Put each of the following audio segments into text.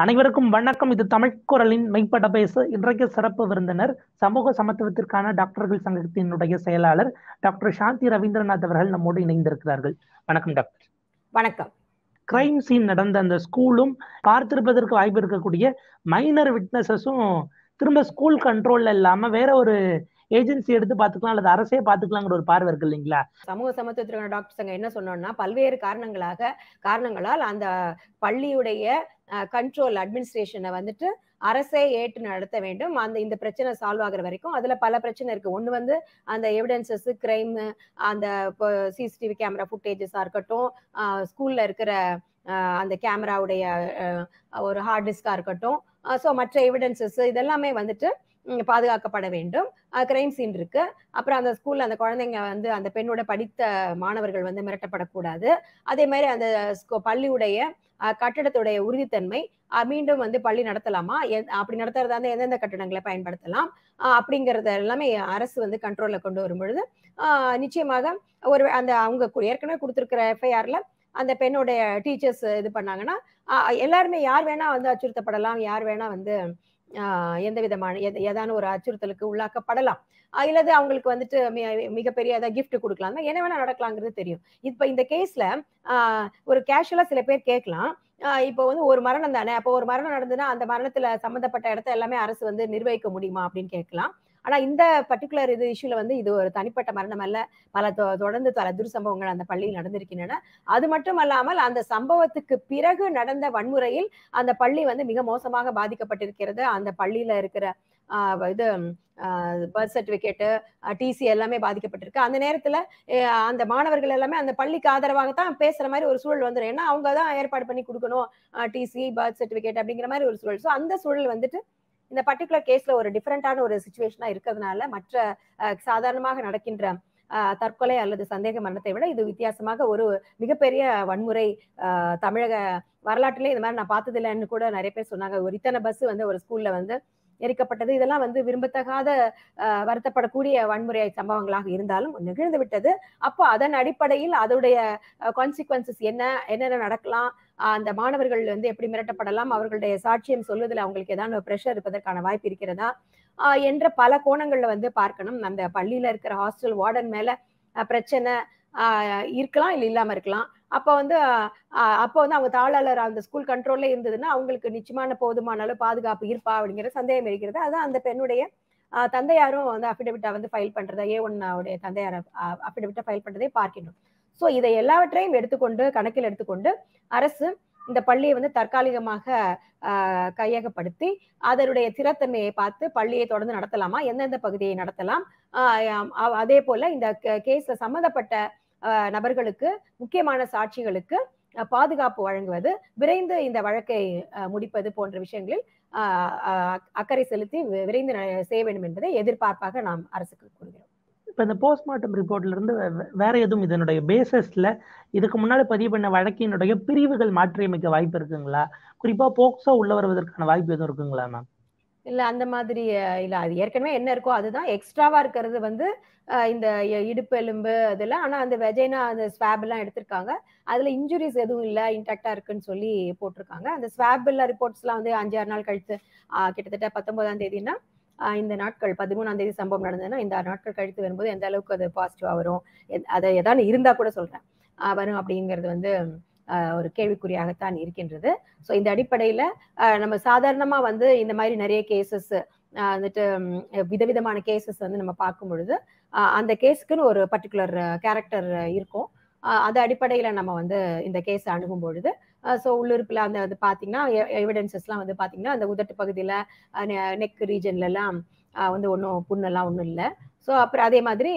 அனைவருக்கும் வணக்கம். இது தமிழ்குரலின் மெய்ப்பட பேசு. இன்றைக்கு சிறப்பு விருந்தினர் சமூக சமத்துவத்திற்கான டாக்டர்கள் சங்கத்தினுடைய செயலாளர் டாக்டர் சாந்தி ரவீந்திரநாத் அவர்கள் நம்மோடு இணைந்திருக்கிறார்கள். வணக்கம் டாக்டர். வணக்கம். கிரைம் சீன் நடந்த அந்த ஸ்கூலும் பார்த்திருப்பதற்கு வாய்ப்பு இருக்கக்கூடிய மைனர் விட்னஸஸும் திரும்ப ஸ்கூல் கண்ட்ரோல்ல இல்லாம வேற ஒரு ஏஜென்சி எடுத்து பாத்துக்கலாம் அல்லது அரசே பாத்துக்கலாங்கிற ஒரு பார்வை இருக்கு இல்லைங்களா? சமூக சமத்துவத்திற்கான டாக்டர் சங்கம் என்ன சொன்னோம்னா, பல்வேறு காரணங்களால் அந்த பள்ளியுடைய கண்ட்ரோல் அட்மினிஸ்ட்ரேஷனை வந்துட்டு அரசே ஏற்று நடத்த வேண்டும். இந்த பிரச்சனை சால்வ் ஆகுற வரைக்கும் அதுல பல பிரச்சனை இருக்கு. ஒண்ணு அந்த எவிடன்சஸ், கிரைம், அந்த சிசிடிவி கேமரா ஃபுட்டேஜஸா இருக்கட்டும், ஸ்கூல்ல இருக்கிற அந்த கேமராவுடைய ஒரு ஹார்ட் டிஸ்கா இருக்கட்டும், ஸோ மற்ற எவிடன்சஸ் இதெல்லாமே வந்துட்டு பாதுகாக்கப்பட வேண்டும். கிரைம் சீன் இருக்கு. அப்புறம் அந்த ஸ்கூல்ல அந்த குழந்தைங்க அந்த பெண்ணோட படித்த மாணவர்கள் மிரட்டப்படக்கூடாது. அதே மாதிரி அந்த பள்ளியுடைய கட்டடத்துடைய உறுதித்தன்மை, மீண்டும் பள்ளி நடத்தலாமா, அப்படி நடத்துறதா இருந்தா எந்தெந்த கட்டடங்களை பயன்படுத்தலாம் அப்படிங்கறத எல்லாமே அரசு கண்ட்ரோல்ல கொண்டு வரும் பொழுது நிச்சயமாக ஒரு அவங்க ஏற்கனவே கொடுத்திருக்கிற எஃப்ஐஆர்ல அந்த பெண்ணுடைய டீச்சர்ஸ் இது பண்ணாங்கன்னா எல்லாருமே யார் வேணா அச்சுறுத்தப்படலாம், யார் வேணா எந்த விதமான ஏதான ஒரு அச்சுறுத்தலுக்கு உள்ளாக்கப்படலாம். இல்லது அவங்களுக்கு மிகப்பெரிய ஏதாவது கிஃப்ட் கொடுக்கலாம், என்ன வேணா நடக்கலாங்கிறது தெரியும். இப்ப இந்த கேஸ்ல ஒரு கேஷுவலா சில பேர் கேட்கலாம், இப்போ ஒரு மரணம் தானே, அப்போ ஒரு மரணம் நடந்ததுன்னா அந்த மரணத்துல சம்பந்தப்பட்ட இடத்த எல்லாமே அரசு நிர்வகிக்க முடியுமா அப்படின்னு கேட்கலாம். ஆனா இந்த பர்டிகுலர் இஷ்யூல இது ஒரு தனிப்பட்ட மரணம் அல்ல, தொடர்ந்து பல துர்சம்பவங்கள் அந்த பள்ளியில் நடந்திருக்கின்றன. அது மட்டும் அல்லாமல் அந்த சம்பவத்துக்கு பிறகு நடந்த வன்முறையில் அந்த பள்ளி மிக மோசமாக பாதிக்கப்பட்டிருக்கிறது. அந்த பள்ளியில இருக்கிற இது பர்த் சர்டிபிகேட், டிசி எல்லாமே பாதிக்கப்பட்டிருக்கு. அந்த நேரத்துல அந்த மாணவர்கள் எல்லாமே அந்த பள்ளிக்கு ஆதரவாகத்தான் பேசுற மாதிரி ஒரு சூழல் வந்துடும். ஏன்னா அவங்க தான் ஏற்பாடு பண்ணி கொடுக்கணும் டிசி, பர்த் சர்டிபிகேட் அப்படிங்கிற மாதிரி ஒரு சூழல். ஸோ அந்த சூழல் இந்த பர்டிகுலர் கேஸ்ல ஒரு டிஃபரெண்டான ஒரு சிச்சுவேஷனா இருக்கிறதுனால மற்ற சாதாரணமாக நடக்கின்ற தற்கொலை அல்லது சந்தேக மரணத்தை விட இது வித்தியாசமாக ஒரு மிகப்பெரிய வன்முறை. தமிழக வரலாற்றிலே இந்த மாதிரி நான் பார்த்தது இல்லைன்னு கூட நிறைய பேர் சொன்னாங்க. ஒரு இத்தனை பஸ் ஒரு ஸ்கூல்ல எரிக்கப்பட்டது, இதெல்லாம் விரும்பத்தகாத வருத்தப்படக்கூடிய வன்முறை சம்பவங்களாக இருந்தாலும் நிகழ்ந்து விட்டது. அப்போ அதன் அடிப்படையில் அதோடைய கான்சிக்வன்சஸ் என்னென்ன நடக்கலாம், அந்த மாணவர்கள் எப்படி மிரட்டப்படலாம், அவர்களுடைய சாட்சியம் சொல்வதில் அவங்களுக்கு ஏதாவது பிரஷர் இருப்பதற்கான வாய்ப்பு இருக்கிறதா என்ற பல கோணங்கள்ல பார்க்கணும். அந்த பள்ளியில இருக்கிற ஹாஸ்டல் வார்டன் மேல பிரச்சனை இருக்கலாம், இல்ல இல்லாம இருக்கலாம். அப்போ அவங்க தாளாளர் அந்த ஸ்கூல் கண்ட்ரோல்ல இருந்ததுன்னா அவங்களுக்கு நிச்சயமான போதுமான அளவு பாதுகாப்பு இருப்பா அப்படிங்கிற சந்தேகம் இருக்கிறது. அதான் அந்த பெண்ணுடைய தந்தையாரும் அபிடவிட்டா ஃபைல் பண்றதா, A1 உடைய தந்தையார் அபிடவிட்டா ஃபைல் பண்றதை பார்க்கணும். ஸோ இதை எல்லாவற்றையும் கணக்கில் எடுத்துக்கொண்டு அரசு இந்த பள்ளியை தற்காலிகமாக கையகப்படுத்தி அதனுடைய திறத்தன்மையை பார்த்து பள்ளியை தொடர்ந்து நடத்தலாமா, எந்தெந்த பகுதியை நடத்தலாம், அதே போல இந்த கேஸ்ல சம்பந்தப்பட்ட நபர்களுக்கு, முக்கியமான சாட்சிகளுக்கு பாதுகாப்பு வழங்குவது, விரைந்து இந்த வழக்கை முடிப்பது போன்ற விஷயங்களில் அக்கறை செலுத்தி விரைந்து செய்ய வேண்டும் என்பதை எதிர்பார்ப்பாக நாம் அரசுக்கு கூறுகிறோம். இப்ப இந்த போஸ்ட்மார்ட்டம் ரிப்போர்ட்ல இருந்து வேற எதுவும் இதனுடைய பேசஸ்ல இதுக்கு முன்னாடி பதிவு பண்ண வழக்கினுடைய பிரிவுகள் மாற்றியமைக்க வாய்ப்பு இருக்குங்களா? குறிப்பா போக்சோ உள்ள வருவதற்கான வாய்ப்பு எதுவும் இருக்குங்களா மேம்? இல்ல அந்த மாதிரி இல்ல, அது ஏற்கனவே என்ன இருக்கோ அதுதான். எக்ஸ்ட்ராவா இருக்கிறது இந்த இடுப்பு எலும்பு அதெல்லாம். ஆனா அந்த வெஜைனா அந்த ஸ்வாப் எல்லாம் எடுத்திருக்காங்க, அதுல இன்ஜுரிஸ் எதுவும் இல்ல, இன்டாக்டா இருக்குன்னு சொல்லி போட்டிருக்காங்க. அந்த ஸ்வாப் ரிப்போர்ட்ஸ் எல்லாம் 5-6 நாள் கழித்து, கிட்டத்தட்ட 19ஆம் தேதினா இந்த நாட்கள் 13ஆம் தேதி சம்பவம் நடந்ததுன்னா இந்த நாட்கள் கழித்து வரும்போது எந்த அளவுக்கு அது பாசிட்டிவா வரும், அதை ஏதாவது இருந்தா கூட சொல்றேன் வரும் அப்படிங்கிறது ஒரு கேள்விக்குறியாகத்தான் இருக்கின்றது. ஸோ இந்த அடிப்படையில நம்ம சாதாரணமா இந்த மாதிரி நிறைய கேசஸ் விதவிதமான கேசஸ் நம்ம பார்க்கும் பொழுது அந்த கேஸுக்குன்னு ஒரு பர்டிகுலர் கேரக்டர் இருக்கும். அந்த அடிப்படையில நம்ம இந்த கேஸ் அணுகும் பொழுது ஸோ உள்ளுறுப்புல அந்த பாத்தீங்கன்னா எவிடன்சஸ்லாம் பாத்தீங்கன்னா அந்த உதட்டு பகுதியில, நெக் ரீஜன்ல எல்லாம் ஒன்றும் புண்ணெல்லாம் ஒன்றும் இல்லை. ஸோ அப்புறம் அதே மாதிரி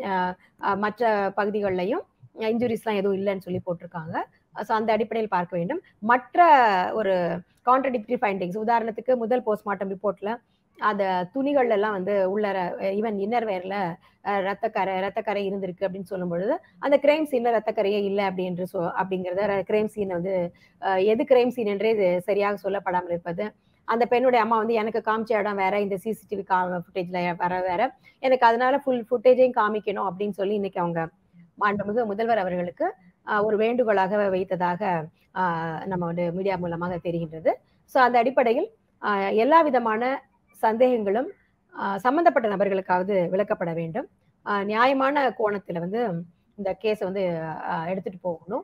மற்ற பகுதிகள்லையும் இன்ஜுரிஸ்லாம் எதுவும் இல்லைன்னு சொல்லி போட்டிருக்காங்க. ஸோ அந்த அடிப்படையில் பார்க்க வேண்டும். மற்ற ஒரு கான்ட்ரடிக்டரி ஃபைண்டிங்ஸ், உதாரணத்துக்கு முதல் போஸ்ட்மார்ட்டம் ரிப்போர்ட்ல அந்த துணிகள் எல்லாம் உள்ளர ஈவன் இன்னர் வேர்ல ரத்தக்கரை இருந்திருக்கு அப்படின்னு சொல்லும் பொழுது அந்த கிரைம் சீன்ல ரத்தக்கரையே இல்லை அப்படிங்கிறத கிரைம் சீன் எது கிரைம் சீன் என்றே சரியாக சொல்லப்படாமல் இருப்பது, அந்த பெண்ணுடைய அம்மா எனக்கு காமிச்ச இடம் வேற, இந்த சிசிடிவி ஃபுட்டேஜ்ல வேற, எனக்கு அதனால ஃபுல் ஃபுட்டேஜையும் காமிக்கணும் அப்படின்னு சொல்லி இன்னைக்கு அவங்க மாண்புமிகு முதல்வர் அவர்களுக்கு ஒரு வேண்டுகோளாக வைத்ததாக நம்ம மீடியா மூலமாக தெரிகின்றது. ஸோ அந்த அடிப்படையில் எல்லா விதமான சந்தேகங்களும் சம்பந்தப்பட்ட நபர்களுக்காவது விளக்கப்பட வேண்டும். நியாயமான கோணத்துல வந்து இந்த கேஸை வந்து எடுத்துட்டு போகணும்.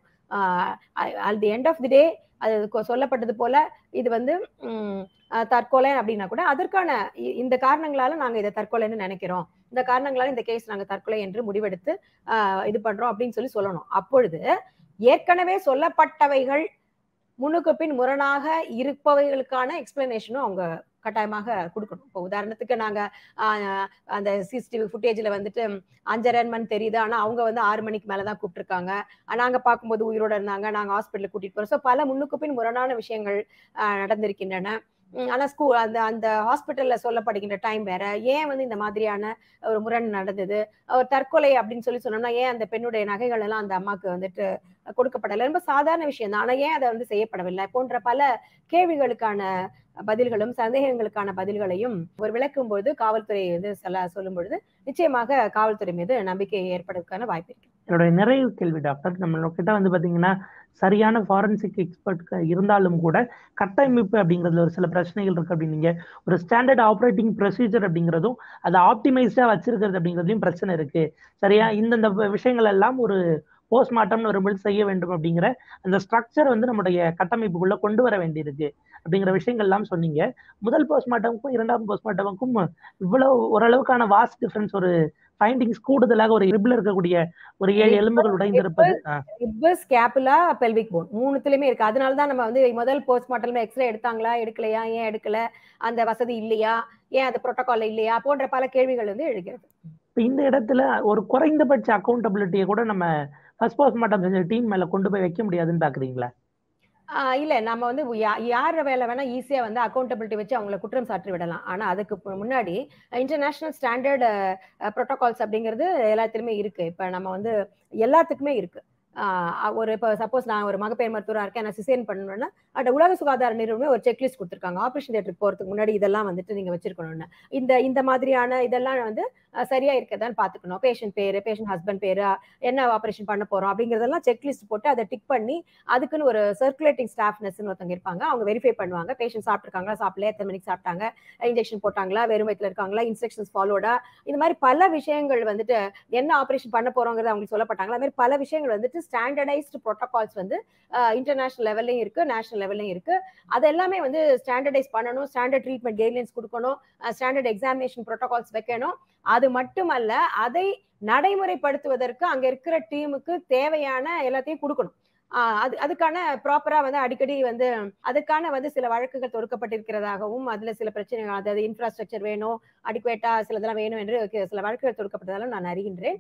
At the end of the day அது சொல்லப்பட்டது போல இது வந்து தற்கொலை அப்படின்னா கூட அதற்கான இந்த காரணங்களால நாங்க இதை தற்கொலைன்னு நினைக்கிறோம், இந்த காரணங்களால இந்த கேஸ் நாங்க தற்கொலை என்று முடிவெடுத்து இது பண்றோம் அப்படின்னு சொல்லணும். அப்பொழுது ஏற்கனவே சொல்லப்பட்டவைகள் முன்னுக்கு பின் முரணாக இருப்பவைகளுக்கான எக்ஸ்பிளனேஷனும் அவங்க கட்டாயமாக கொடுக்கணும். இப்போ உதாரணத்துக்கு நாங்க அந்த சிசிடிவி ஃபுட்டேஜ்ல வந்துட்டு 5:30 மணி தெரியுது, ஆனா அவங்க வந்து 6 மணிக்கு மேலதான் கூப்பிட்டுருக்காங்க, நாங்க பார்க்கும்போது உயிரோட இருந்தாங்க, நாங்க ஹாஸ்பிட்டலுக்கு கூட்டிட்டு போறோம். ஸோ பல முன்னுக்கு பின் முரணான விஷயங்கள் நடந்திருக்கின்றன. ஆனா ஸ்கூல் அந்த அந்த ஹாஸ்பிட்டல்ல சொல்லப்படுகின்ற டைம் வேற. ஏன் வந்து இந்த மாதிரியான ஒரு முரண் நடந்தது, ஒரு தற்கொலை அப்படின்னு சொன்னோம்னா ஏன் அந்த பெண்ணுடைய நகைகள் எல்லாம் அந்த அம்மாக்கு வந்துட்டு கொடுக்கப்படலை? ரொம்ப சாதாரண விஷயம் தான், ஆனா ஏன் அதை வந்து செய்யப்படவில்லை போன்ற பல கேள்விகளுக்கான பதில்களும் சந்தேகங்களுக்கான பதில்களையும் ஒரு விளக்கும் பொழுது காவல்துறை வந்து சொல்லும் பொழுது நிச்சயமாக காவல்துறை மீது நம்பிக்கை ஏற்படுவதற்கான வாய்ப்பு இருக்கு. என்னுடைய நிறைவு கேள்வி டாக்டர், நம்ம கிட்ட வந்து பாத்தீங்கன்னா சரியான ஃபாரன்சிக் எக்ஸ்பர்ட் இருந்தாலும் கூட கட்டமைப்பு அப்படிங்கிறதுல ஒரு சில பிரச்சனைகள் இருக்கு அப்படின்னீங்க. ஒரு ஸ்டாண்டர்ட் ஆப்ரேட்டிங் ப்ரொசீஜர் அப்படிங்கிறதும் அதை ஆப்டிமைஸ்டா வச்சிருக்கிறது அப்படிங்கிறதுலையும் பிரச்சனை இருக்கு. சரியா, இந்தந்த விஷயங்கள் எல்லாம் ஒரு போஸ்ட்மார்ட்டம்னு வரும்போது செய்ய வேண்டும் அப்படிங்கிற அந்த ஸ்ட்ரக்சர் வந்து நம்முடைய கட்டமைப்புக்குள்ள கொண்டு வர வேண்டியிருக்கு அப்படிங்கிற விஷயங்கள் எல்லாம் சொன்னீங்க. முதல் போஸ்ட்மார்ட்டமுக்கும் இரண்டாம் போஸ்ட்மார்ட்டமுக்கும் இவ்வளவு ஓரளவுக்கான வாஸ்ட் டிஃபரன்ஸ், ஒரு ஃபைண்டிங்ஸ் கூடுதலாக ஒரு ரிப்ல இருக்கக்கூடிய ஒரு 7 எலும்புகள் உடைந்திருப்பது, ஸ்கேப்புலா, பெல்விக் போன் மூணுத்துலயுமே இருக்கு. அதனாலதான் நம்ம வந்து முதல் போஸ்ட்மார்ட்டம்ல எக்ஸ்ரே எடுத்தாங்களா எடுக்கலையா, ஏன் எடுக்கல, அந்த வசதி இல்லையா, ஏன் அது புரோட்டோகால் இல்லையா போன்ற பல கேள்விகள் வந்து எழுகிறது. இந்த இடத்துல ஒரு குறைந்தபட்ச அக்கௌண்டபிலிட்டியை கூட நம்ம ஃபர்ஸ்ட் போஸ்ட்மார்ட்டம் டீம் மேல கொண்டு போய் வைக்க முடியாதுன்னு பாக்குறீங்களா? இல்ல, நம்ம வந்து யார வேலை வேணா ஈஸியா வந்து அக்கௌண்டபிலிட்டி வச்சு அவங்களை குற்றம் சாட்டி விடலாம். ஆனா அதுக்கு முன்னாடி இன்டர்நேஷனல் ஸ்டாண்டர்ட் புரோட்டோகால்ஸ் அப்படிங்கிறது எல்லாத்துலயுமே இருக்கு. இப்ப நம்ம வந்து எல்லாத்துக்குமே இருக்கு. ஒரு இப்போ சப்போஸ் நான் ஒரு மகப்பேறு மருத்துவராக இருக்கேன், நான் சிசேரியன் பண்ணணும்னா அந்த உலக சுகாதார நிறுவனம் ஒரு செக்லிஸ்ட் கொடுத்துருக்காங்க. ஆப்ரேஷன் தியேட்டருக்கு போறதுக்கு முன்னாடி இதெல்லாம் வந்துட்டு நீங்க வச்சிருக்கணும்னு. இந்த மாதிரியான இதெல்லாம் வந்து சரியா இருக்கதான்னு பாத்துக்கணும். பேஷண்ட் பேரு, பேஷண்ட் ஹஸ்பண்ட் பேரு, என்ன ஆப்ரேஷன் பண்ண போறோம் அப்படிங்கறதெல்லாம் செக்லிஸ்ட் போட்டு அதை டிக் பண்ணி அதுக்குன்னு ஒரு சர்க்குலேட்டிங் ஸ்டாஃப் நர்ஸ்னு ஒருத்தவங்க இருப்பாங்க. அவங்க வெரிஃபை பண்ணுவாங்க. பேஷண்ட் சாப்பிட்டுருக்காங்களா, சாப்பிடல, எத்தனை மணிக்கு சாப்பிட்டாங்க, இன்ஜெக்ஷன் போட்டாங்களா, வெறும் வயிற்றுல இருக்காங்களா, இன்ஸ்ட்ரக்ஷன்ஸ் ஃபாலோடா, இந்த மாதிரி பல விஷயங்கள் வந்துட்டு என்ன ஆப்ரேஷன் பண்ண போறோங்கிறது அவங்களுக்கு சொல்லப்பட்டாங்களா, அது மாதிரி பல விஷயங்கள் வந்துட்டு ஸ்டாண்டர்டைஸ்டு புரோட்டோகால்ஸ் வந்து இன்டர்நேஷனல் லெவல்லையும் இருக்கு, நேஷனல் லெவல்லையும் இருக்கு. அது எல்லாமே வந்து ஸ்டாண்டர்டைஸ் பண்ணணும், ஸ்டாண்டர்ட் ட்ரீட்மெண்ட் கைட்லைன்ஸ் கொடுக்கணும், ஸ்டாண்டர்ட் எக்ஸாமினேஷன் புரோட்டோகால்ஸ் வைக்கணும். அது மட்டுமல்ல, அதை நடைமுறைப்படுத்துவதற்கு அங்க இருக்கிற டீமுக்கு தேவையான எல்லாத்தையும் கொடுக்கணும். அதுக்கான ப்ராப்பரா வந்து அடிக்கடி வந்து அதுக்கான வந்து சில வழக்குகள் தொடுக்கப்பட்டிருக்கிறதாகவும், அதுல சில பிரச்சனைகள், அதாவது இன்ஃப்ராஸ்ட்ரக்சர் வேணும், அடிக்குவேட்டா சிலதெல்லாம் வேணும் என்று சில வழக்குகள் தொடுக்கப்பட்டதாலும் நான் அறிகின்றேன்.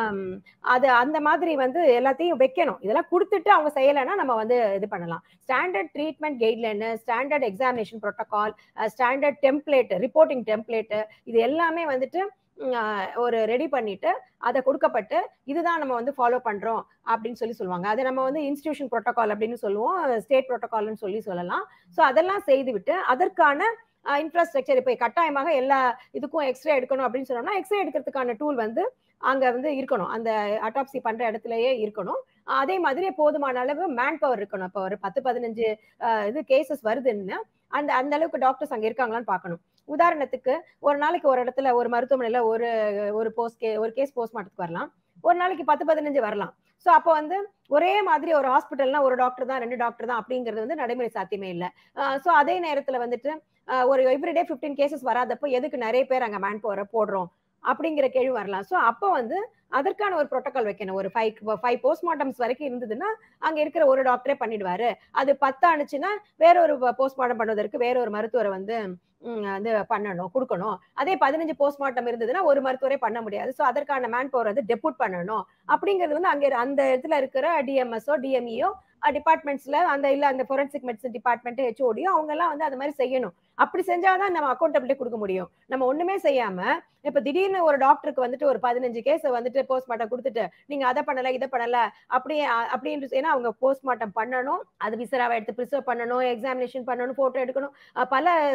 அது அந்த மாதிரி வந்து எல்லாத்தையும் வைக்கணும். இதெல்லாம் கொடுத்துட்டு அவங்க செய்யலைன்னா நம்ம வந்து இது பண்ணலாம். Standard treatment guideline, standard examination protocol, standard template, reporting template, இது எல்லாமே வந்துட்டு ஒரு ரெடி பண்ணிட்டு அதை கொடுக்கப்பட்டு இதுதான் நம்ம வந்து ஃபாலோ பண்றோம் அப்படின்னு சொல்லுவாங்க. அதை நம்ம வந்து இன்ஸ்டிடியூஷன் புரோட்டோகால் அப்படின்னு சொல்லுவோம், ஸ்டேட் புரோட்டோகால்னு சொல்லலாம். ஸோ அதெல்லாம் செய்துவிட்டு அதற்கான இன்ஃப்ராஸ்ட்ரக்சர் இப்போ கட்டாயமாக எல்லா இதுக்கும் எக்ஸ்ரே எடுக்கணும் அப்படின்னு சொன்னோம்னா எக்ஸ்ரே எடுக்கிறதுக்கான டூல் வந்து அங்க வந்து இருக்கணும், அந்த அட்டாப்சி பண்ற இடத்துலயே இருக்கணும். அதே மாதிரி போதுமான அளவு மேன் பவர் இருக்கணும். இப்போ ஒரு 10-15 இது கேசஸ் வருதுன்னா அந்த அளவுக்கு டாக்டர்ஸ் அங்க இருக்காங்களான்னு பார்க்கணும். உதாரணத்துக்கு ஒரு நாளைக்கு ஒரு இடத்துல ஒரு மருத்துவமனையில ஒரு கேஸ் போஸ்ட்மார்ட்டத்துக்கு வரலாம், ஒரு நாளைக்கு 10-15 வரலாம். சோ அப்போ வந்து ஒரே மாதிரி ஒரு ஹாஸ்பிட்டல்னா ஒரு டாக்டர் தான், 2 டாக்டர் தான் அப்படிங்கிறது வந்து நடைமுறை சாத்தியமே இல்லை. சோ அதே நேரத்துல வந்துட்டு ஒரு எவ்ரிடே 15 கேசஸ் வராதப்போ எதுக்கு நிறைய பேர் அங்க மேன் பவரை போடுறோம் அப்படிங்கிற கேள்வி வரலாம். சோ அப்போ வந்து அதற்கான ஒரு புரோட்டோகால் வைக்கணும். ஒரு 5 போஸ்ட்மார்ட்டம்ஸ் வரைக்கும் இருந்ததுன்னா அங்க இருக்கிற ஒரு டாக்டரே பண்ணிடுவாரு. அது 10 ஆனிச்சுன்னா வேற ஒரு போஸ்ட்மார்ட்டம் பண்ணுவதற்கு வேற ஒரு மருத்துவரை வந்து வந்து பண்ணணும், கொடுக்கணும். அதே 15 போஸ்ட்மார்ட்டம் இருந்ததுன்னா ஒரு மருத்துவரே பண்ண முடியாது. சோ அதற்கான மேன் பவர் வந்து டெபுட் பண்ணணும். அப்படிங்கிறது வந்து அங்க அந்த இடத்துல இருக்கிற டிஎம்எஸ்ஓ டிஎம்இஓ டிபார்ட்மெண்ட்ஸ்ல அந்த ஃபோரன்சிக் மெடிசன் டிபார்ட்மெண்ட் ஹெச்ஓடியோ அவங்க எல்லாம் வந்து அது மாதிரி செய்யணும். அப்படி செஞ்சாதான் நம்ம அக்கௌண்டபிலிட்டி கொடுக்க முடியும். நம்ம ஒண்ணுமே செய்யாம இப்ப திடீர்னு ஒரு டாக்டருக்கு வந்துட்டு ஒரு 15 கேஸ் வந்துட்டு போஸ்ட்மார்ட்டம் கொடுத்துட்டு நீங்க அதை பண்ணல இதை பண்ணல அப்படின்னு, ஏன்னா அவங்க போஸ்ட்மார்ட்டம் பண்ணணும், அது விசராவை எடுத்து பிரிசர்வ் பண்ணணும், எக்ஸாமினேஷன் பண்ணணும், போட்டோ எடுக்கணும், பல சடங்குகள்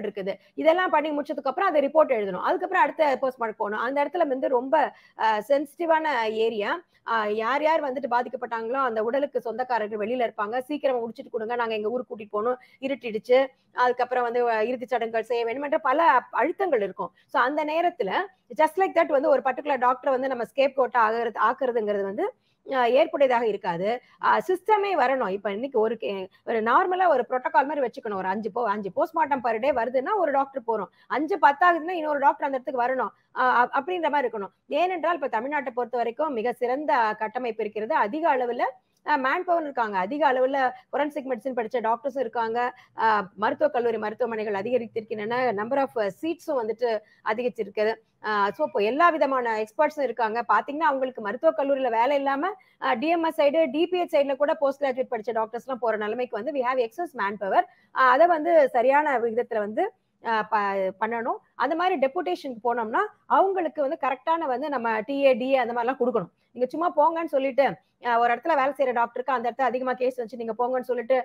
இருக்குது. இதெல்லாம் பண்ணி முடிச்சதுக்கு அப்புறம் அதை ரிப்போர்ட் எழுதணும். அதுக்கப்புறம் அடுத்த போஸ்ட்மார்ட்டம் போகணும். அந்த இடத்துல வந்து ரொம்ப சென்சிட்டிவான ஏரியா. யார் யார் வந்துட்டு பாதிக்கப்பட்டாங்களோ அந்த உடலுக்கு சொந்தக்காரர்கள் வெளியில இருப்பாங்க. சீக்கிரம் முடிச்சிட்டு கொடுங்க, நாங்க எங்க ஊருக்கு கூட்டிட்டு போகணும், இருட்டிடுச்சு, அதுக்கப்புறம் வந்து இறுதி சடங்குகள் செய்ய வேண்டும் என்ற பல அழுத்தங்கள் இருக்கும். ஸோ அந்த நேரத்துல ஜஸ்ட் லைக் தட் வந்து ஒரு பர்டிகுலர் டாக்டர் வந்து நம்ம ஸ்கேப் கோட்டா ஆக்குறதுங்கிறது வந்து ஏற்புடையதாக இருக்காது. சிஸ்டமே வரணும். இப்ப இன்னைக்கு ஒரு நார்மலா ஒரு புரோட்டோகால் மாதிரி வச்சுக்கணும். ஒரு 5 போஸ்ட்மார்ட்டம் பர் டே வருதுன்னா ஒரு டாக்டர் போறோம். 5 10 ஆகுதுன்னா இன்னொரு டாக்டர் அந்த இடத்துக்கு வரணும். அப்படின்ற மாதிரி இருக்கணும். ஏனென்றால் இப்ப தமிழ்நாட்டை பொறுத்த வரைக்கும் மிக சிறந்த கட்டமைப்பு இருக்கிறது. அதிக அளவுல மேன் பவர் இருக்காங்க. அதிக அளவுல ஃபொரன்சிக் மெடிசின் படிச்ச டாக்டர்ஸும் இருக்காங்க. மருத்துவக் கல்லூரி மருத்துவமனைகள் அதிகரித்திருக்கின்றன. நம்பர் ஆஃப் சீட்ஸும் வந்துட்டு அதிகரிச்சிருக்கு. ஸோ இப்போ எல்லா விதமான எக்ஸ்பர்ட்ஸும் இருக்காங்க. பாத்தீங்கன்னா அவங்களுக்கு மருத்துவக் கல்லூரியில வேலை இல்லாம டிஎம்எஸ் சைடு டிபிஎச் சைடுல கூட போஸ்ட் கிராஜுவேட் படிச்ச டாக்டர்ஸ் எல்லாம் போற நிலைமைக்கு வந்து we have excess manpower. அதை வந்து சரியான விகிதத்துல வந்து பண்ணணும். அந்த மாதிரி டெபுடேஷனுக்கு போனோம்னா அவங்களுக்கு வந்து கரெக்டான வந்து நம்ம டிஏ அந்த மாதிரிலாம் கொடுக்கணும். நீங்க சும்மா போங்கன்னு சொல்லிட்டு ஒரு இடத்துல வேலை செய்யற டாக்டருக்கு அந்த இடத்துல அதிகமா கேஸ் வச்சு நீங்க போங்கன்னு சொல்லிட்டு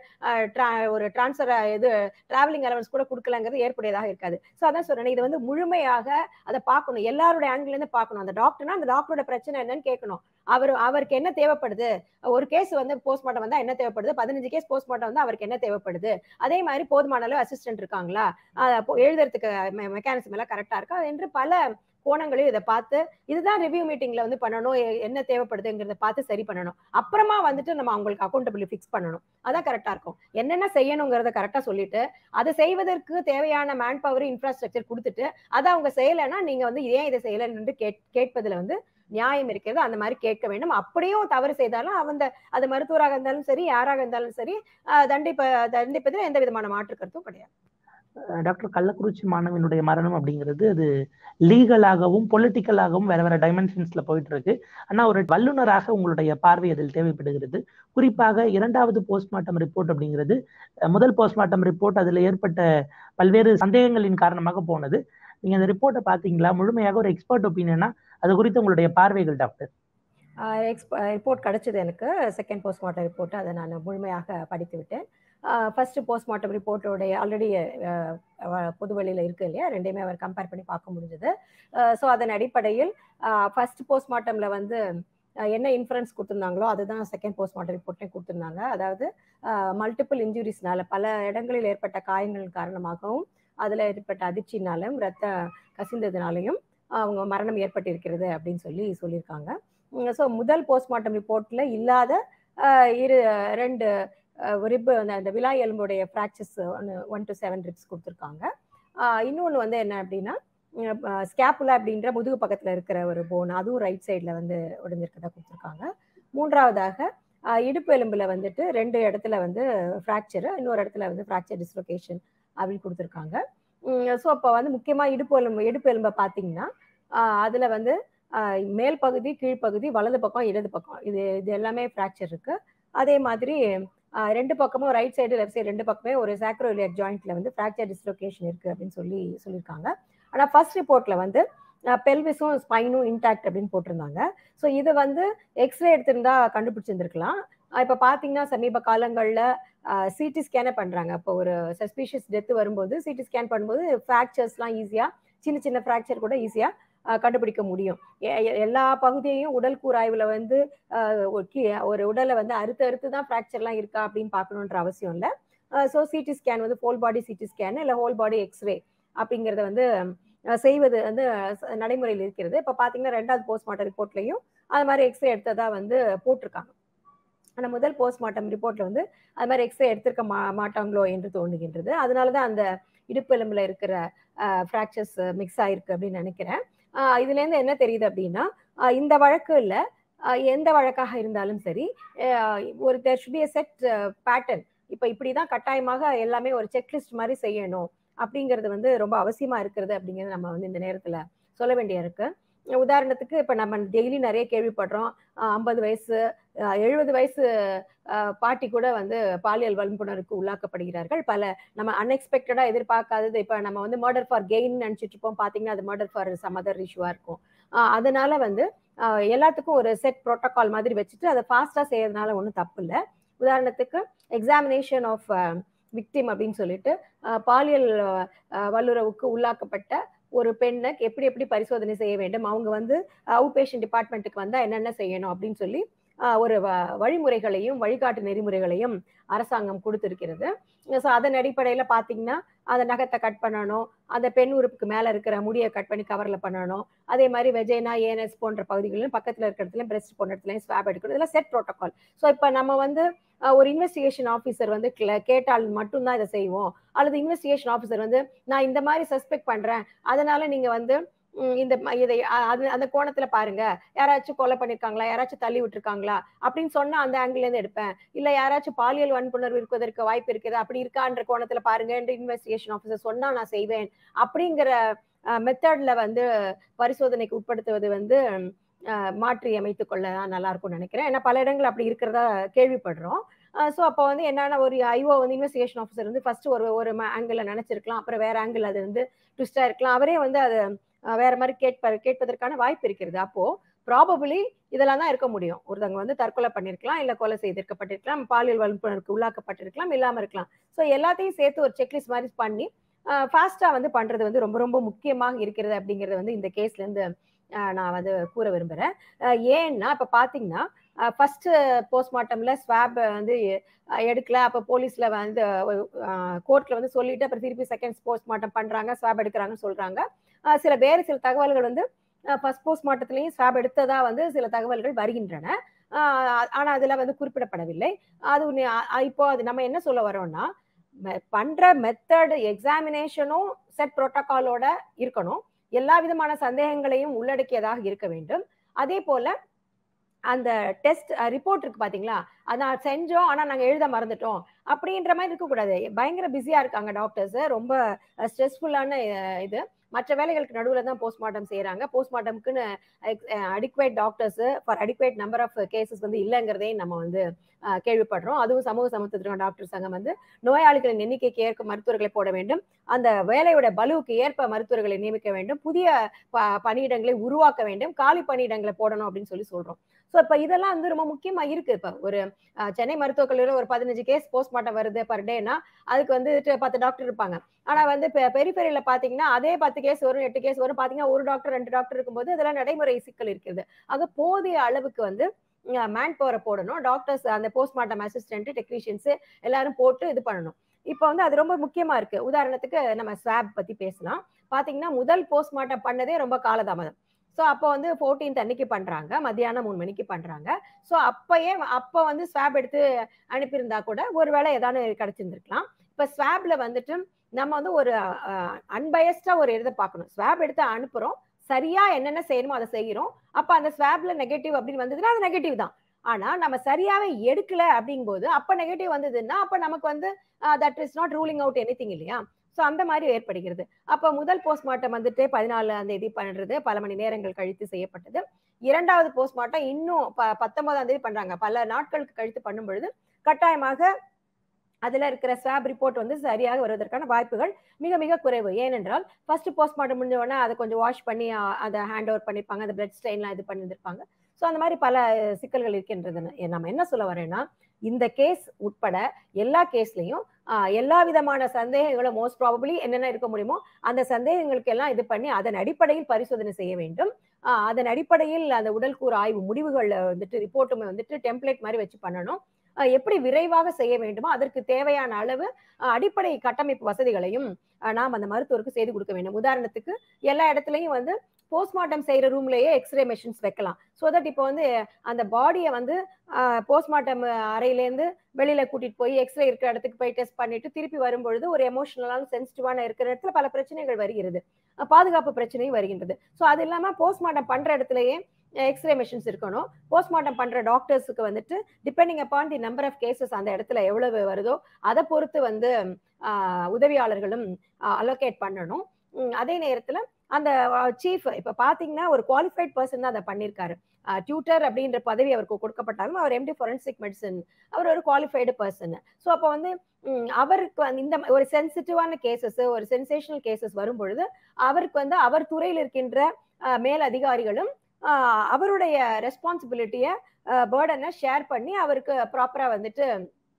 ஒரு டிரான்ஸ்ஃபர் டிராவலிங் அலவன்ஸ் கூட கொடுக்கலங்கிறது ஏற்புடையதாக இருக்காது. ஸோ அதான் சொல்றேன், இது வந்து முழுமையாக அதை பார்க்கணும். எல்லாருடைய ஆங்கிள் இருந்து பார்க்கணும். அந்த டாக்டர்னா அந்த டாக்டரோட பிரச்சனை என்னன்னு கேட்கணும். அவருக்கு என்ன தேவைப்படுது, ஒரு கேஸ் வந்து போஸ்ட்மார்ட்டம் வந்தா என்ன தேவைப்படுது, 15 கேஸ் போஸ்ட்மார்ட்டம் வந்து அவருக்கு என்ன தேவைப்படுது, அதே மாதிரி போதுமான அளவு அசிஸ்டன்ட் இருக்காங்களா, எழுதுறதுக்கு மெக்கானிசம் எல்லாம் கரெக்டா இருக்கா என்று பல கோணங்களையும் இதை பார்த்து இதுதான் ரிவ்யூ மீட்டிங்ல வந்து பண்ணணும். என்ன தேவைப்படுதுங்கிறத பார்த்து சரி பண்ணணும். அப்புறமா வந்துட்டு நம்ம அவங்களுக்கு அக்கௌண்டபிலிட்டி ஃபிக்ஸ் பண்ணணும். அதான் கரெக்டா இருக்கும். என்னென்ன செய்யணுங்கிறத கரெக்டா சொல்லிட்டு அதை செய்வதற்கு தேவையான மேன் பவர் இன்ஃப்ராஸ்ட்ரக்சர் கொடுத்துட்டு அதை அவங்க செய்யலைன்னா நீங்க வந்து ஏன் இதை செய்யலைன்னு கேட்பதுல வந்து நியாயம் இருக்கிறது. அந்த மாதிரி கேட்க வேண்டும். அப்படியும் தவறு செய்தாலும் அது மருத்துவராக இருந்தாலும் சரி, யாராக இருந்தாலும் சரி, தண்டிப்பதில் எந்த விதமான மாற்று கருத்தும் கிடையாது. டாக்டர், கள்ளக்குறிச்சி மாணவனுடைய மரணம் அப்படிங்கிறது அது லீகலாகவும் பொலிட்டிக்கலாகவும் வேற வேற டைமென்ஷன்ஸ்ல போயிட்டு இருக்கு. ஆனா ஒரு வல்லுநராக உங்களுடைய பார்வை அதில் தேவைப்படுகிறது. குறிப்பாக 2வது போஸ்ட்மார்ட்டம் ரிப்போர்ட் அப்படிங்கிறது முதல் போஸ்ட்மார்ட்டம் ரிப்போர்ட் அதுல ஏற்பட்ட பல்வேறு சந்தேகங்களின் காரணமாக போனது. நீங்க அந்த ரிப்போர்ட்டை பாத்தீங்களா? முழுமையாக ஒரு எக்ஸ்பர்ட் ஒப்பீனியனா அது குறித்து உங்களுடைய பார்வைகள் டாக்டர்? ரிப்போர்ட் கிடைச்சது எனக்கு. செகண்ட் போஸ்ட்மார்ட்டம் ரிப்போர்ட் அதை நான் முழுமையாக படித்து விட்டேன். ஃபர்ஸ்ட் போஸ்ட்மார்ட்டம் ரிப்போர்ட்டோடைய ஆல்ரெடி பொது வெளியில இருக்கு இல்லையா, ரெண்டையுமே அவர் கம்பேர் பண்ணி பார்க்க முடிஞ்சது. ஸோ அதன் அடிப்படையில் ஃபர்ஸ்ட் போஸ்ட்மார்ட்டம்ல வந்து என்ன இன்ஃபரன்ஸ் கொடுத்துருந்தாங்களோ அதுதான் செகண்ட் போஸ்ட்மார்ட்டம் ரிப்போர்ட்லேயும் கொடுத்துருந்தாங்க. அதாவது மல்டிபிள் இன்ஜுரிஸ்னால பல இடங்களில் ஏற்பட்ட காயங்கள் காரணமாகவும் அதில் ஏற்பட்ட அதிர்ச்சினாலும் ரத்த கசிந்ததுனாலையும் அவங்க மரணம் ஏற்பட்டிருக்கிறது அப்படின்னு சொல்லியிருக்காங்க. ஸோ முதல் போஸ்ட்மார்ட்டம் ரிப்போர்ட்ல இல்லாத 2 ரிப் அந்த விலா எலும்புடைய ஃப்ராக்சர்ஸ் 1 to 7 ரிப்ஸ் கொடுத்துருக்காங்க. இன்னொன்று வந்து என்ன அப்படின்னா ஸ்கேப்புலா அப்படின்ற முதுகு பக்கத்தில் இருக்கிற ஒரு போன், அதுவும் ரைட் சைடில் வந்து உடைஞ்சிருக்கதா கொடுத்துருக்காங்க. மூன்றாவதாக இடுப்பு எலும்புல வந்துட்டு 2 இடத்துல வந்து ஃப்ராக்சர், இன்னொரு இடத்துல வந்து ஃப்ராக்சர் டிஸ்லொகேஷன் அப்படின்னு கொடுத்துருக்காங்க. ஸோ அப்போ வந்து முக்கியமாக இடுப்பு எலும்பை பார்த்தீங்கன்னா அதில் வந்து மேல் பகுதி, கீழ்ப்பகுதி, வலது பக்கம், இடது பக்கம் இது எல்லாமே ஃப்ராக்சர் இருக்கு. அதே மாதிரி 2 பக்கமும் ரைட் சைடு லெஃப்ட் சைடு 2 பக்கமே ஒரு சாக்ரோயிலியக் ஜாயிண்ட்ல வந்து ஃப்ராக்சர் டிஸ்லொகேஷன் இருக்கு அப்படின்னு சொல்லியிருக்காங்க. ஆனால் ஃபர்ஸ்ட் ரிப்போர்ட்ல வந்து பெல்விஸும் ஸ்பைனும் இன்டாக்ட் அப்படின்னு போட்டிருந்தாங்க. ஸோ இது வந்து எக்ஸ்ரே எடுத்திருந்தா கண்டுபிடிச்சிருந்துருக்கலாம். இப்போ பார்த்தீங்கன்னா சமீப காலங்களில் சிடி ஸ்கேனை பண்ணுறாங்க. இப்போ ஒரு சஸ்பீஷியஸ் டெத்து வரும்போது சிடி ஸ்கேன் பண்ணும்போது ஃப்ராக்சர்ஸ்லாம் ஈஸியாக, சின்ன ஃப்ராக்சர் கூட ஈஸியாக கண்டுபிடிக்க முடியும். எல்லா பகுதியையும் உடல் கூராய்வுல வந்து ஒரு உடலை வந்து அறுத்து தான் ஃப்ராக்சர்லாம் இருக்கா அப்படின்னு பார்க்கணுன்ற அவசியம் இல்லை. ஸோ சிடி ஸ்கேன் வந்து ஹோல் பாடி சிடி ஸ்கேன் இல்லை ஹோல் பாடி எக்ஸ்ரே அப்படிங்கிறத வந்து செய்வது வந்து நடைமுறையில் இருக்கிறது. இப்போ பார்த்தீங்கன்னா 2வது போஸ்ட்மார்ட்டம் ரிப்போர்ட்லையும் அது மாதிரி எக்ஸ்ரே எடுத்ததா வந்து போட்டிருக்காங்க. ஆனால் முதல் போஸ்ட்மார்ட்டம் ரிப்போர்ட்ல வந்து அது மாதிரி எக்ஸ்ரே எடுத்திருக்க மாட்டாங்களோ என்று தோணுகின்றது. அதனாலதான் அந்த இடுப்பு எலும்புல இருக்கிற ஃப்ராக்சர்ஸ் மிக்ஸ் ஆயிருக்கு அப்படின்னு நினைக்கிறேன். இதுல இருந்து என்ன தெரியுது அப்படின்னா இந்த வழக்கு இல்ல எந்த வழக்காக இருந்தாலும் சரி ஒரு there should be a set pattern. இப்ப இப்படிதான் கட்டாயமாக எல்லாமே ஒரு செக்லிஸ்ட் மாதிரி செய்யணும் அப்படிங்கிறது வந்து ரொம்ப அவசியமா இருக்கிறது அப்படிங்கிறது நம்ம வந்து இந்த நேரத்துல சொல்ல வேண்டிய இருக்கு. உதாரணத்துக்கு இப்ப நம்ம டெய்லி நிறைய கேள்விப்படுறோம் 50 வயசு 70 வயசு பாட்டி கூட வந்து பாலியல் வன்புணருக்கு உள்ளாக்கப்படுகிறார்கள். பல நம்ம அன்எக்ஸ்பெக்டடா எதிர்பார்க்காதது. இப்ப நம்ம வந்து மர்டர் ஃபார் கெயின் நினைச்சிட்டு இருப்போம், பாத்தீங்கன்னா அது மர்டர் ஃபார் சம் அதர் இஷ்யூவா இருக்கும். அதனால வந்து எல்லாத்துக்கும் ஒரு செட் ப்ரோட்டோகால் மாதிரி வச்சுட்டு அதை ஃபாஸ்டா செய்யறதுனால ஒன்றும் தப்பு இல்லை. உதாரணத்துக்கு எக்ஸாமினேஷன் ஆஃப் விக்டிம் அப்படின்னு சொல்லிட்டு பாலியல் வல்லுறவுக்கு உள்ளாக்கப்பட்ட ஒரு பெண்ணை எப்படி எப்படி பரிசோதனை செய்ய வேண்டும், அவங்க வந்து அவுட் பேஷண்ட் டிபார்ட்மெண்ட்டுக்கு வந்தா என்னென்ன செய்யணும் அப்படின்னு சொல்லி ஒரு வழிமுறைகளையும் வழிகாட்டு நெறிமுறைகளையும் அரசாங்கம் கொடுத்திருக்கிறது. ஸோ அதன் அடிப்படையில பாத்தீங்கன்னா அந்த நகத்தை கட் பண்ணணும், அந்த பெண் உறுப்புக்கு மேல இருக்கிற முடியை கட் பண்ணி கவர்ல பண்ணணும், அதே மாதிரி வெஜைனா ஏனஸ் போன்ற பகுதிகளிலும் பக்கத்துல இருக்கிற இடத்துலயும் பிரெஸ்ட் போன்ற இடத்துலயும் ஸ்வாப் எடுக்கணும். இதெல்லாம் செட் ப்ரோட்டோகால். ஸோ இப்ப நம்ம வந்து ஒரு இன்வெஸ்டிகேஷன் ஆஃபீஸர் வந்து கேட்டால் மட்டும்தான் இதை செய்வோம், அல்லது இன்வெஸ்டிகேஷன் ஆஃபீஸர் வந்து நான் இந்த மாதிரி சஸ்பெக்ட் பண்றேன், அதனால நீங்க வந்து இந்த இதை அந்த கோணத்துல பாருங்க, யாராச்சும் கொலை பண்ணிருக்காங்களா, யாராச்சும் தள்ளி விட்டுருக்காங்களா அப்படின்னு சொன்னா அந்த ஆங்கிள் இருந்து எடுப்பேன், இல்ல யாராச்சும் பாலியல் வன்புணர்வு இருப்பதற்கு வாய்ப்பு இருக்குது அப்படி இருக்கான்ற கோணத்துல பாருங்க இன்வெஸ்டிகேஷன் ஆஃபீஸர் சொன்னா நான் செய்வேன் அப்படிங்கிற மெத்தட்ல வந்து பரிசோதனைக்கு உட்படுத்துவது வந்து மாற்றி அமைத்துக் கொள்ள நல்லா இருக்கும்னு நினைக்கிறேன். ஏன்னா பல இடங்கள் அப்படி இருக்கிறதா கேள்விப்படுறோம். ஸோ அப்போ வந்து என்னன்னா ஒரு ஐஓ வந்து இன்வெஸ்டிகேஷன் ஆஃபீஸர் வந்து ஃபர்ஸ்ட் ஒரு ஆங்கிள் நினைச்சிருக்கலாம், அப்புறம் வேற ஆங்கிள் அது வந்து ட்விஸ்டா இருக்கலாம், அவரே வந்து அதை வேற மாதிரி கேட்பதற்கான வாய்ப்பு இருக்கிறது. அப்போ ப்ராபபிளி இதெல்லாம் தான் இருக்க முடியும். ஒருத்தவங்க வந்து தற்கொலை பண்ணிருக்கலாம், இல்ல கொலை செய்திருக்கப்பட்டிருக்கலாம், பாலியல் வன்புணர்வுக்கு உள்ளாக்கப்பட்டிருக்கலாம், இல்லாம இருக்கலாம். ஸோ எல்லாத்தையும் சேர்த்து ஒரு செக்லிஸ்ட் மாதிரி பண்ணி ஃபாஸ்டா வந்து பண்றது வந்து ரொம்ப ரொம்ப முக்கியமாக இருக்கிறது அப்படிங்கறது வந்து இந்த கேஸ்ல இருந்து நான் வந்து கூற விரும்புறேன். ஏன்னா இப்ப பாத்தீங்கன்னா ஃபர்ஸ்ட் போஸ்ட்மார்ட்டம்ல ஸ்வாப் வந்து எடுக்கல, அப்ப போலீஸ்ல வந்து கோர்ட்ல வந்து சொல்லிட்டு அப்புறம் திருப்பி செகண்ட் போஸ்ட்மார்ட்டம் பண்றாங்க, ஸ்வாப் எடுக்கிறாங்கன்னு சொல்றாங்க. சில தகவல்கள் வந்து ஃபர்ஸ்ட் போஸ்ட்மார்ட்டத்திலையும் ஸ்வாப் எடுத்ததா வந்து சில தகவல்கள் வருகின்றன. ஆனா அதுல வந்து குறிப்பிடப்படவில்லை. அது இப்போ அது நம்ம என்ன சொல்ல வரோம்னா, பண்ற மெத்தட் எக்ஸாமினேஷனும் செட் புரோட்டோகாலோட இருக்கணும், எல்லா விதமான சந்தேகங்களையும் உள்ளடக்கியதாக இருக்க வேண்டும். அதே போல அந்த டெஸ்ட் ரிப்போர்ட் இருக்கு பாத்தீங்களா, அதான் செஞ்சோம் ஆனா நாங்க எழுத மறந்துட்டோம் அப்படின்ற மாதிரி இருக்கக்கூடாது. பயங்கர பிஸியா இருக்காங்க டாக்டர்ஸ், ரொம்ப ஸ்ட்ரெஸ்ஃபுல்லான இது. மற்ற வேலைகளுக்கு நடுவில் தான் போஸ்ட்மார்ட்டம் செய்யறாங்க. போஸ்ட்மார்ட்டம்க்குன்னு adequate doctors for adequate number of cases வந்து இல்லைங்கிறதையும் நம்ம வந்து கேள்விப்படுறோம். அதுவும் சமூக சமத்துவ டாக்டர் சங்கம் வந்து நோயாளிகளின் எண்ணிக்கைக்கு ஏற்க மருத்துவர்களை போட வேண்டும், அந்த வேலையோட பலுவுக்கு ஏற்ப மருத்துவர்களை நியமிக்க வேண்டும், புதிய பணியிடங்களை உருவாக்க வேண்டும், காலி பணியிடங்களை போடணும் அப்படின்னு சொல்லி சொல்றோம். ஸோ இப்ப இதெல்லாம் வந்து ரொம்ப முக்கியமா இருக்கு. இப்ப ஒரு சென்னை மருத்துவக் கல்லூரியில் ஒரு 15 கேஸ் போஸ்ட்மார்ட்டம் வருது பர் டேனா அதுக்கு வந்து 10 டாக்டர் இருப்பாங்க. ஆனா வந்து பெரிஃபெரியில பாத்தீங்கன்னா அதே 10 கேஸ் வரும், 8 கேஸ் வரும், பாத்தீங்கன்னா ஒரு டாக்டர் 2 டாக்டர் இருக்கும்போது அதெல்லாம் நடைமுறை சிக்கல் இருக்கிறது. ஆக போதிய அளவுக்கு வந்து மேன் பவரை போடணும், டாக்டர்ஸ் அந்த போஸ்ட்மார்ட்டம் அசிஸ்டன்ட் டெக்னீஷியன்ஸ் எல்லாரும் போட்டு இது பண்ணணும். இப்ப வந்து அது ரொம்ப முக்கியமா இருக்கு. உதாரணத்துக்கு நம்ம ஸ்வாப் பத்தி பேசலாம். பாத்தீங்கன்னா முதல் போஸ்ட்மார்ட்டம் பண்ணதே ரொம்ப காலதாமதம். ஸோ அப்போ வந்து 14th அன்னைக்கு பண்றாங்க, மத்தியானம் 3 மணிக்கு பண்றாங்க. ஸோ அப்ப வந்து ஸ்வாப் எடுத்து அனுப்பியிருந்தா கூட ஒருவேளை ஏதாவது கிடைச்சிருந்திருக்கலாம். இப்ப ஸ்வாப்ல வந்துட்டு நம்ம வந்து ஒரு அன்பயஸ்டா ஒரு இதை பார்க்கணும். ஸ்வாப் எடுத்து அனுப்புறோம், சரியா என்னென்ன செய்யணுமோ அதை செய்யறோம். அப்ப அந்த ஸ்வாப்ல நெகட்டிவ் அப்படின்னு வந்ததுன்னா அது நெகட்டிவ் தான். ஆனா நம்ம சரியாவே எடுக்கல அப்படிங்கும்போது அப்ப நெகட்டிவ் வந்ததுன்னா அப்ப நமக்கு வந்து that is not ruling out anything இல்லையா. சோ அந்த மாதிரி ஏற்படுகிறது. அப்ப முதல் போஸ்ட்மார்ட்டம் வந்துட்டு 14ஆம் தேதி பண்றது, பல மணி நேரங்கள் கழித்து செய்யப்பட்டது. இரண்டாவது போஸ்ட்மார்ட்டம் இன்னும் 19ஆம் தேதி பண்றாங்க. பல நாட்களுக்கு கழித்து பண்ணும் பொழுது கட்டாயமாக அதுல இருக்கிற ஸ்வாப் ரிப்போர்ட் வந்து சரியாக வருவதற்கான வாய்ப்புகள் மிக மிக குறைவு. ஏனென்றால் ஃபர்ஸ்ட் போஸ்ட்மார்ட்டம் முடிஞ்ச உடனே அதை கொஞ்சம் வாஷ் பண்ணி அதை ஹேண்ட் ஓவர் பண்ணிருப்பாங்க, அந்த பிளட் ஸ்டெயின்லாம் இது பண்ணியிருப்பாங்க. ஸோ அந்த மாதிரி பல சிக்கல்கள் இருக்கின்றது. நம்ம என்ன சொல்ல வரேன்னா, இந்த கேஸ் உட்பட எல்லா கேஸ்லயும் எல்லா விதமான சந்தேகங்களும் மோஸ்ட் ப்ராபபிளி என்னென்ன இருக்க முடியுமோ அந்த சந்தேகங்களுக்கு எல்லாம் இது பண்ணி அதன் அடிப்படையில் பரிசோதனை செய்ய வேண்டும். அதன் அடிப்படையில் அந்த உடல்கூறு ஆய்வு முடிவுகள் வந்துட்டு ரிப்போர்ட்டுமே வந்துட்டு டெம்ப்ளேட் மாதிரி வச்சு பண்ணணும். எப்படி விரைவாக செய்ய வேண்டுமோ அதற்கு தேவையான அளவு அடிப்படை கட்டமைப்பு வசதிகளையும் நாம் அந்த மருத்துவருக்கு செய்து கொடுக்க வேண்டும். உதாரணத்துக்கு எல்லா இடத்துலையும் வந்து போஸ்ட்மார்ட்டம் செய்யற ரூம்லயே எக்ஸ்ரே மெஷின்ஸ் வைக்கலாம். ஸோ தட் இப்போ வந்து அந்த பாடியை வந்து போஸ்ட்மார்ட்டம் அறையிலேருந்து வெளியில கூட்டிட்டு போய் எக்ஸ்ரே இருக்கிற இடத்துக்கு போய் டெஸ்ட் பண்ணிட்டு திருப்பி வரும்பொழுது ஒரு எமோஷனலான சென்சிட்டிவான இருக்கிற இடத்துல பல பிரச்சனைகள் வருகிறது, பாதுகாப்பு பிரச்சனையும் வருகின்றது. ஸோ அது இல்லாம போஸ்ட்மார்ட்டம் பண்ற இடத்துலயே எக்ஸ்ரே மெஷின்ஸ் இருக்கணும். போஸ்ட்மார்ட்டம் பண்ற டாக்டர்ஸுக்கு வந்துட்டு depending upon the number of cases அந்த இடத்துல எவ்வளவு வருதோ அதை பொறுத்து வந்து உதவியாளர்களும் அலோகேட் பண்ணணும். அதே நேரத்துல அந்த சீஃப் இப்ப பாத்தீங்கன்னா ஒரு குவாலிஃபைட் பர்சன் தான் அதை பண்ணிருக்காரு. டியூட்டர் அப்படின்ற பதவி அவருக்கு கொடுக்கப்பட்டாலும் அவர் எம்டி ஃபாரன்சிக் மெடிசன், அவர் ஒரு குவாலிஃபைடு பர்சன். ஸோ அப்போ வந்து அவருக்கு இந்த ஒரு சென்சிட்டிவான கேசஸ், ஒரு சென்சேஷனல் கேசஸ் வரும் பொழுது அவருக்கு வந்து அவர் துறையில் இருக்கின்ற மேல் அதிகாரிகளும் அவருடைய ரெஸ்பான்சிபிலிட்டிய பர்டனை ஷேர் பண்ணி அவருக்கு ப்ராப்பரா வந்துட்டு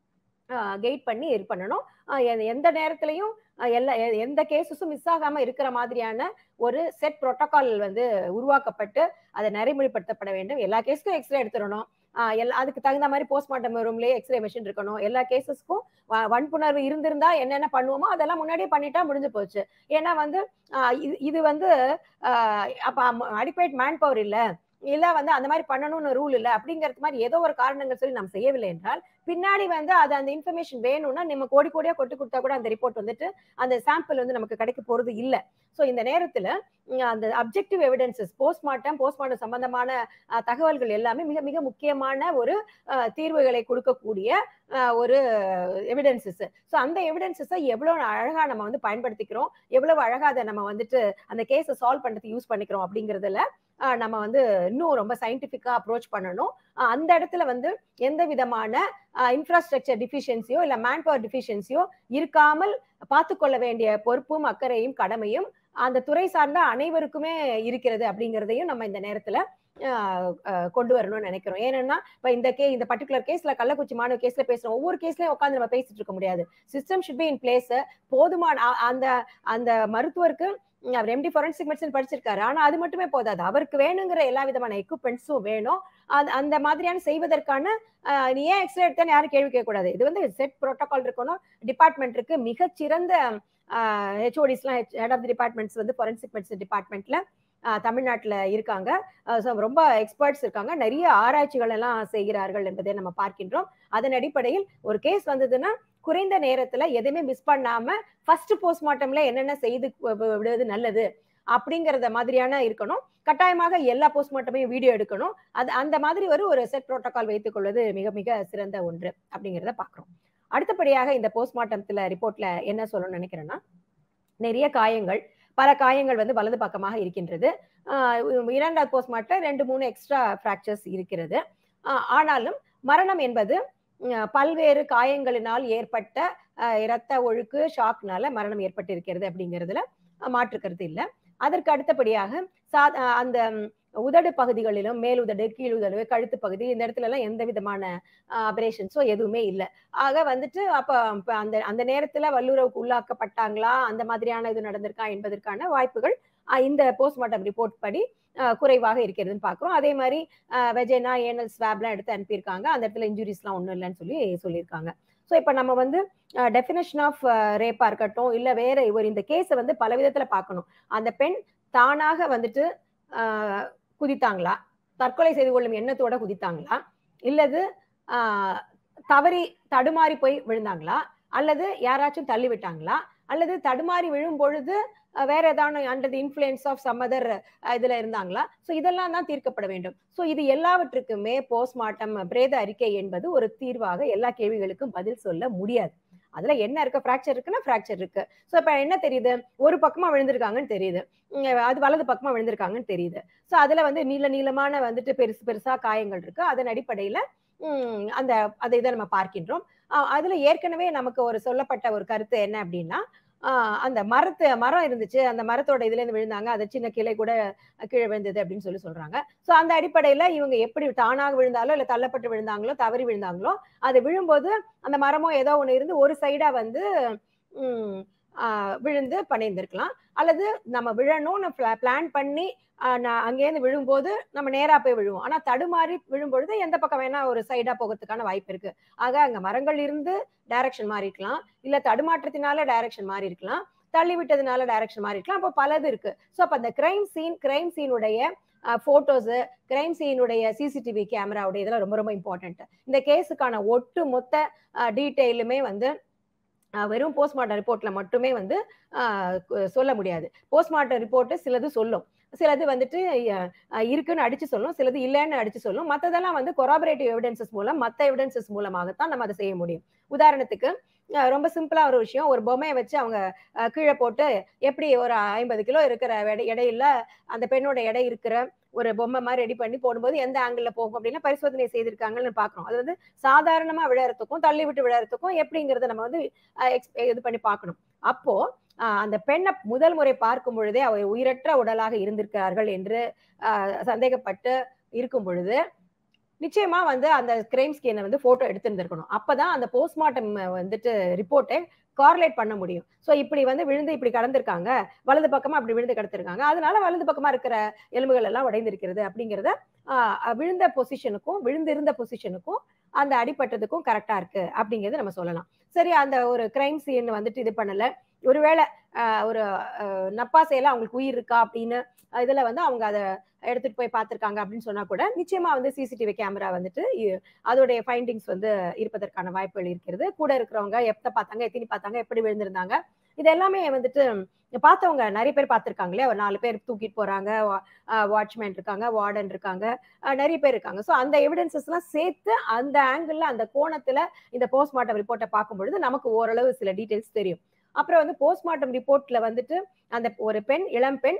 கெயிட் பண்ணி இது பண்ணணும். எந்த நேரத்திலையும் எந்த கேசஸும் மிஸ் ஆகாம இருக்கிற மாதிரியான ஒரு செட் புரோட்டோகால் வந்து உருவாக்கப்பட்டு அதை நடைமுறைப்படுத்தப்பட வேண்டும். எல்லா கேஸுக்கும் எக்ஸ்ரே எடுத்துடணும். அதுக்கு தகுந்த மாதிரி போஸ்ட்மார்ட்டம் ரூம்லயே எக்ஸ்ரே மெஷின் இருக்கணும். எல்லா கேசஸ்க்கும் வன்புணர்வு இருந்திருந்தா என்னென்ன பண்ணுவோமோ அதெல்லாம் முன்னாடியே பண்ணிட்டா முடிஞ்சு போச்சு. ஏன்னா வந்து இது வந்து அப்ப அடிப்பேட் மேன் பவர் இல்ல வந்து அந்த மாதிரி பண்ணணும்னு ரூல் இல்ல அப்படிங்கிறது மாதிரி ஏதோ ஒரு காரணங்கள் சொல்லி நம்ம செய்யவில்லை என்றால் பின்னாடி வந்து அது அந்த இன்ஃபர்மேஷன் வேணும்னா நம்ம கோடி கோடியா கொட்டு கொடுத்தா கூட அந்த ரிப்போர்ட் வந்துட்டு அந்த சாம்பிள் வந்து நமக்கு கிடைக்க போறது இல்ல. சோ இந்த நேரத்துல அந்த அப்ஜெக்டிவ் எவிடன்சஸ் போஸ்ட்மார்ட்டம் சம்பந்தமான தகவல்கள் எல்லாமே மிக மிக முக்கியமான ஒரு தீர்வுகளை கொடுக்கக்கூடிய ஒரு எவிடன்சஸ். ஸோ அந்த எவிடன்சஸை எவ்வளவு அழகா நம்ம வந்து பயன்படுத்திக்கிறோம், எவ்வளவு அழகா அதை நம்ம வந்துட்டு அந்த கேஸை சால்வ் பண்றதுக்கு யூஸ் பண்ணிக்கிறோம் அப்படிங்கிறதுல நம்ம வந்து இன்னும் ரொம்ப சயின்டிபிக்கா அப்ரோச் பண்ணணும். அந்த இடத்துல வந்து எந்த விதமான இன்ஃப்ராஸ்ட்ரக்சர் டிஃபிஷியன்சியோ இல்ல மேன் பவர் டிஃபிஷியன்சியோ இருக்காமல் பார்த்துக்கொள்ள வேண்டிய பொறுப்பும் அக்கறையும் கடமையும் அந்த துறை சார்ந்த அனைவருக்குமே இருக்கிறது அப்படிங்கிறதையும் நம்ம இந்த நேரத்துல கொண்டு வரணும்னு நினைக்கிறோம். ஏன்னா இப்ப இந்த பர்டிகுலர் கேஸ்ல கள்ளக்குறிச்சி மாணவ கேஸ்ல பேசுறோம். ஒவ்வொரு கேஸ்லயும் உட்காந்து நம்ம பேசிட்டு இருக்க முடியாது. System should be in place. போதுமான அந்த மருத்துவருக்கு அவர் எம்டி ஃபாரன்சிக் மெடிசன் படிச்சிருக்காரு. ஆனா அது மட்டுமே போதாது, அவருக்கு வேணுங்கிற எல்லா விதமான எக்யூப்மெண்ட்ஸும் வேணும். அந்த மாதிரியான செய்வதற்கான நீ ஏன் எக்ஸ்ரே எடுத்தேன்னு யாரும் கேள்வி கேட்கக்கூடாது. இது வந்து செட் புரோட்டோகால் இருக்கணும். டிபார்ட்மெண்ட் இருக்கு, மிகச்சிறந்த ஹெச்ஓடிஸ்லாம் ஹெட் ஆஃப் தி டிபார்ட்மெண்ட்ஸ் வந்து ஃபாரன்சிக் மெடிசன் டிபார்ட்மெண்ட்ல தமிழ்நாட்டில் இருக்காங்க. ரொம்ப எக்ஸ்பர்ட்ஸ் இருக்காங்க, நிறைய ஆராய்ச்சிகள் எல்லாம் செய்கிறார்கள் என்பதை நம்ம பார்க்கின்றோம். அதன் அடிப்படையில் ஒரு கேஸ் வந்ததுன்னா குறைந்த நேரத்துல எதுவுமே மிஸ் பண்ணாம ஃபர்ஸ்ட் போஸ்ட்மார்ட்டம்ல என்னென்ன செய்து விடுவது நல்லது அப்படிங்கறத மாதிரியான இருக்கணும். கட்டாயமாக எல்லா போஸ்ட்மார்ட்டமையும் வீடியோ எடுக்கணும். அந்த மாதிரி ஒரு செட் புரோட்டோகால் வைத்துக் கொள்வது மிக மிக சிறந்த ஒன்று அப்படிங்கிறத பாக்குறோம். அடுத்தபடியாக இந்த போஸ்ட்மார்ட்டத்துல ரிப்போர்ட்ல என்ன சொல்லணும்னு நினைக்கிறேன்னா, நிறைய காயங்கள், பல காயங்கள் வந்து வலது பக்கமாக இருக்கின்றது. இரண்டாவது போஸ்ட்மார்ட்டம் 2-3 எக்ஸ்ட்ரா பிராக்சர்ஸ் இருக்கிறது. ஆனாலும் மரணம் என்பது பல்வேறு காயங்களினால் ஏற்பட்ட இரத்த ஒழுக்கு ஷாக்னால மரணம் ஏற்பட்டிருக்கிறது அப்படிங்கிறதுல மாற்றுக்கிறது இல்லை. அதற்கு அடுத்தபடியாக அந்த உதடு பகுதிகளிலும் மேல் உதடு, கீழ் உதடு, கழுத்து பகுதி, இந்த இடத்துல எல்லாம் எந்த விதமான ஆபரேஷன்ஸோ எதுவுமே இல்லை. ஆக வந்துட்டு அப்ப அந்த நேரத்துல வல்லுறவுக்கு உள்ளாக்கப்பட்டாங்களா, அந்த மாதிரியான இது நடந்திருக்கா என்பதற்கான வாய்ப்புகள் இந்த போஸ்ட்மார்ட்டம் ரிப்போர்ட் படி குறைவாக இருக்கிறதுன்னு பாக்குறோம். அதே மாதிரி வெஜைனா, ஏனல் ஸ்வாப்லாம் எடுத்து அனுப்பியிருக்காங்க. அந்த இடத்துல இன்ஜுரிஸ்லாம் ஒன்றும் இல்லைன்னு சொல்லியிருக்காங்க. ஸோ இப்போ நம்ம வந்து டெஃபினேஷன் ஆஃப் ரேப்பா இருக்கட்டும், இல்ல வேற இந்த கேஸை வந்து பல விதத்துல பார்க்கணும். அந்த பெண் தானாக வந்துட்டு குதித்தாங்களா, தற்கொலை செய்து கொள்ளும் எண்ணத்தோட குதித்தாங்களா, இல்லது தவறி தடுமாறி போய் விழுந்தாங்களா, அல்லது யாராச்சும் தள்ளி விட்டாங்களா, அல்லது தடுமாறி விழும் பொழுது வேற ஏதாவது under the influence of some other இதுல இருந்தாங்களா. ஸோ இதெல்லாம் தான் தீர்க்கப்பட வேண்டும். ஸோ இது எல்லாவற்றுக்குமே போஸ்ட்மார்ட்டம் பிரேத அறிக்கை என்பது ஒரு தீர்வாக எல்லா கேள்விகளுக்கும் பதில் சொல்ல முடியாது. அதுல என்ன இருக்கு, பிராக்சர் இருக்குன்னா பிராக்சர் இருக்கு. ஸோ இப்ப என்ன தெரியுது, ஒரு பக்கமா விழுந்திருக்காங்கன்னு தெரியுது, அது வலது பக்கமா விழுந்திருக்காங்கன்னு தெரியுது. ஸோ அதுல வந்து நீளமான வந்துட்டு பெருசா காயங்கள் இருக்கு. அதன் அடிப்படையில அதை இதை நம்ம பார்க்கின்றோம். அதுல ஏற்கனவே நமக்கு சொல்லப்பட்ட ஒரு கருத்து என்ன அப்படின்னா, அந்த மரம் இருந்துச்சு, அந்த மரத்தோட இதுல இருந்து விழுந்தாங்க, அது சின்ன கிளை கூட கீழே விழுந்தது அப்படின்னு சொல்றாங்க. சோ அந்த அடிப்படையில இவங்க எப்படி தானாக விழுந்தாலோ இல்ல தள்ளப்பட்டு விழுந்தாங்களோ தவறி விழுந்தாங்களோ, அது விழும்போது அந்த மரமோ ஏதோ ஒண்ணு இருந்து ஒரு சைடா வந்து விழுந்து பண்ணியிருந்திருக்கலாம். அல்லது நம்ம விழணும்னு பிளான் பண்ணி அங்கேருந்து விழும்போது நம்ம நேரா போய் விழுவோம். ஆனா தடுமாறி விழும்பொழுது எந்த பக்கம் வேணா ஒரு சைடா போகிறதுக்கான வாய்ப்பு இருக்கு. ஆக அங்க மரங்கள் இருந்து டைரக்ஷன் மாறி இருக்கலாம், இல்ல தடுமாற்றத்தினால டைரக்ஷன் மாறி இருக்கலாம், தள்ளி விட்டதுனால டைரக்ஷன் மாறி இருக்கலாம். அப்போ பலது இருக்கு. ஸோ அப்ப அந்த கிரைம் சீனுடைய போட்டோஸ், கிரைம் சீனுடைய சிசிடிவி கேமராவுடைய இதெல்லாம் ரொம்ப ரொம்ப இம்பார்ட்டன்ட். இந்த கேஸுக்கான ஒட்டு மொத்த டீட்டெயிலுமே வந்து வெறும் போஸ்ட்மார்ட்டம் ரிப்போர்ட்ல மட்டுமே வந்து சொல்ல முடியாது. போஸ்ட்மார்ட்டம் ரிப்போர்ட் சிலது சொல்லும், சிலது வந்துட்டு இருக்குன்னு அடிச்சு சொல்லும், சிலது இல்லைன்னு அடிச்சு சொல்லும். மற்றதெல்லாம் வந்து கொராபரேட்டிவ் எவிடன்சஸ் மூலம், மற்ற எவிடன்சஸ் மூலமாகத்தான் நம்ம அதை செய்ய முடியும். உதாரணத்துக்கு ரொம்ப சிம்பிளா ஒரு விஷயம், ஒரு பொம்மையை வச்சு அவங்க கீழே போட்டு எப்படி ஒரு 50 கிலோ இருக்கிற எடையில அந்த பெண்ணோட எடை இருக்கிற ஒரு பொம்மை மாதிரி ரெடி பண்ணி போடும்போது எந்த ஆங்கிள் போகும் அப்படின்னா பரிசோதனை செய்திருக்காங்கன்னு பாக்குறோம். அது வந்து சாதாரணமா விளையாடுறதுக்கும் தள்ளி விட்டு விளையாடுறதுக்கும் எப்படிங்கிறத நம்ம வந்து இது பண்ணி பார்க்கணும். அப்போ அந்த பெண்ணை முதல் முறை பார்க்கும் பொழுதே அவர் உயிரற்ற உடலாக இருந்திருக்கிறார்கள் என்று சந்தேகப்பட்டு இருக்கும் பொழுது நிச்சயமா வந்து அந்த கிரைம் ஸ்கேனை வந்து போட்டோ எடுத்திருந்திருக்கணும். அப்பதான் அந்த போஸ்ட்மார்ட்டம் வந்துட்டு ரிப்போர்ட்டை கார்லேட் பண்ண முடியும். சோ இப்படி வந்து விழுந்து இப்படி கடந்திருக்காங்க, வலது பக்கமா அப்படி விழுந்து கடத்திருக்காங்க, அதனால வலது பக்கமா இருக்கிற எலும்புகள் எல்லாம் உடைந்திருக்கிறது அப்படிங்கறத விழுந்த பொசிஷனுக்கும் விழுந்திருந்த பொசிஷனுக்கும் அந்த அடிபட்டதுக்கும் கரெக்டா இருக்கு அப்படிங்கறத நம்ம சொல்லலாம். சரி, அந்த ஒரு கிரைம் சீன் வந்துட்டு இது பண்ணல, ஒருவேளை ஒரு நப்பாசையில அவங்களுக்கு உயிர் இருக்கா அப்படின்னு இதுல வந்து அவங்க அதை எடுத்துட்டு போய் பார்த்திருக்காங்க அப்படின்னு சொன்னா கூட நிச்சயமா வந்து சிசிடிவி கேமரா வந்துட்டு அதோடைய ஃபைண்டிங்ஸ் வந்து இருப்பதற்கான வாய்ப்புகள் இருக்கிறது. கூட இருக்கிறவங்க எப்ப பார்த்தாங்க, எத்தனை பார்த்தாங்க, எப்படி விழுந்திருந்தாங்க, இது எல்லாமே வந்துட்டு பார்த்தவங்க நிறைய பேர் பார்த்திருக்காங்க இல்லையா. ஒரு 4 பேர் தூக்கிட்டு போறாங்க, வாட்ச்மேன் இருக்காங்க, வார்டன் இருக்காங்க, நிறைய பேர் இருக்காங்க. ஸோ அந்த எவிடன்சஸ் எல்லாம் சேர்த்து அந்த ஆங்கிள் அந்த கோணத்துல இந்த போஸ்ட்மார்ட்டம் ரிப்போர்ட்டை பார்க்கும் பொழுது நமக்கு ஓரளவு சில டீடைல்ஸ் தெரியும். அப்புறம் வந்து போஸ்ட்மார்ட்டம் ரிப்போர்ட்ல வந்துட்டு அந்த ஒரு பெண், இளம் பெண்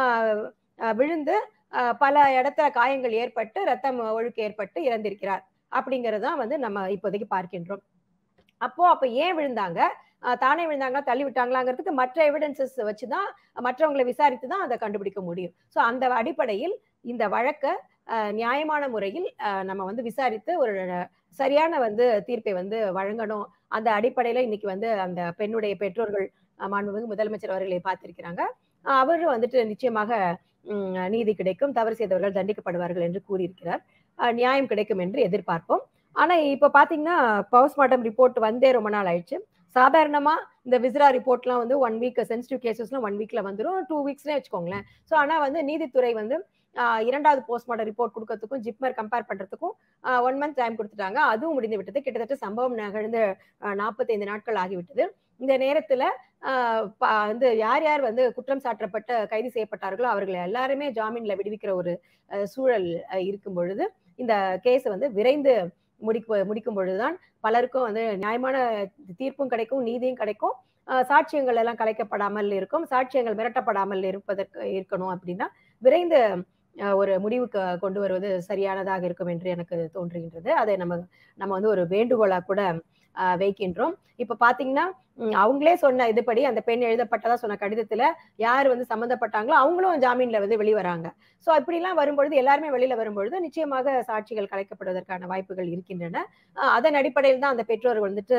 விழுந்து பல இடத்துல காயங்கள் ஏற்பட்டு ரத்தம் ஒழுக்கு ஏற்பட்டு இறந்திருக்கிறார் அப்படிங்கிறது தான் வந்து நம்ம இப்போதைக்கு பார்க்கின்றோம். அப்ப ஏன் விழுந்தாங்க, தானே விழுந்தாங்களா, தள்ளி விட்டாங்களாங்கிறதுக்கு மற்ற எவிடன்சஸ் வச்சுதான், மற்றவங்களை விசாரித்து தான் அதை கண்டுபிடிக்க முடியும். ஸோ அந்த அடிப்படையில் இந்த வழக்கை நியாயமான முறையில் நம்ம வந்து விசாரித்து ஒரு சரியான வந்து தீர்ப்பை வந்து வழங்கணும். அந்த அடிப்படையில இன்னைக்கு வந்து அந்த பெண்ணுடைய பெற்றோர்கள் மாண்புமிகு முதலமைச்சர் அவர்களை பார்த்திருக்கிறாங்க. அவரு வந்துட்டு நிச்சயமாக நீதி கிடைக்கும், தவறு செய்தவர்கள் தண்டிக்கப்படுவார்கள் என்று கூறியிருக்கிறார். நியாயம் கிடைக்கும் என்று எதிர்பார்ப்போம். ஆனா இப்ப பாத்தீங்கன்னா போஸ்ட்மார்ட்டம் ரிப்போர்ட் வந்தே ரொம்ப நாள் ஆயிடுச்சு. சாதாரணமா இந்த விஸ்ரா ரிப்போர்ட்லாம் வந்து 1 வீக், சென்சிட்டிவ் கேசஸ்லாம் 1 வீக்ல வந்துடும், 2 வீக்ஸ்னே வச்சுக்கோங்களேன். ஸோ ஆனா வந்து நீதித்துறை வந்து 2வது போஸ்ட்மார்ட்டம் ரிப்போர்ட் கொடுக்கறதுக்கும் ஜிப்மர் கம்பேர் பண்றதுக்கும் 1 மந்த் டைம் கொடுத்துட்டாங்க. அதுவும் முடிந்து விட்டது. கிட்டத்தட்ட சம்பவம் நிகழ்ந்து 45 நாட்கள் ஆகிவிட்டது. இந்த நேரத்துல வந்து யார் யார் வந்து குற்றம் சாட்டப்பட்ட கைது செய்யப்பட்டார்களோ அவர்களை எல்லாருமே ஜாமீன்ல விடுவிக்கிற ஒரு சூழல் இருக்கும் பொழுது இந்த கேஸ் வந்து விரைந்து முடிக்கும் பொழுதுதான் பலருக்கும் வந்து நியாயமான தீர்ப்பும் கிடைக்கும், நீதியும் கிடைக்கும், சாட்சியங்கள் எல்லாம் கலைக்கப்படாமல் இருக்கும், சாட்சியங்கள் மிரட்டப்படாமல் இருக்கணும். அப்படின்னா விரைந்து ஒரு முடிவுக்கு கொண்டு வருவது சரியானதாக இருக்கும் என்று எனக்கு தோன்றுகின்றது. அதை நம்ம வந்து ஒரு வேண்டுகோளா கூட வைக்கின்றோம். இப்ப பாத்தீங்கன்னா அவங்களே சொன்ன இதுபடி அந்த பெண் எழுதப்பட்டதா சொன்ன கடிதத்துல யார் வந்து சம்பந்தப்பட்டாங்களோ அவங்களும் ஜாமீன்ல வந்து வெளிவராங்க. சோ இப்படி எல்லாம் வரும்பொழுது, எல்லாருமே வெளியில வரும்பொழுது நிச்சயமாக சாட்சிகள் கலைக்கப்படுவதற்கான வாய்ப்புகள் இருக்கின்றன. அதன் அடிப்படையில் தான் அந்த பெற்றோர்கள் வந்துட்டு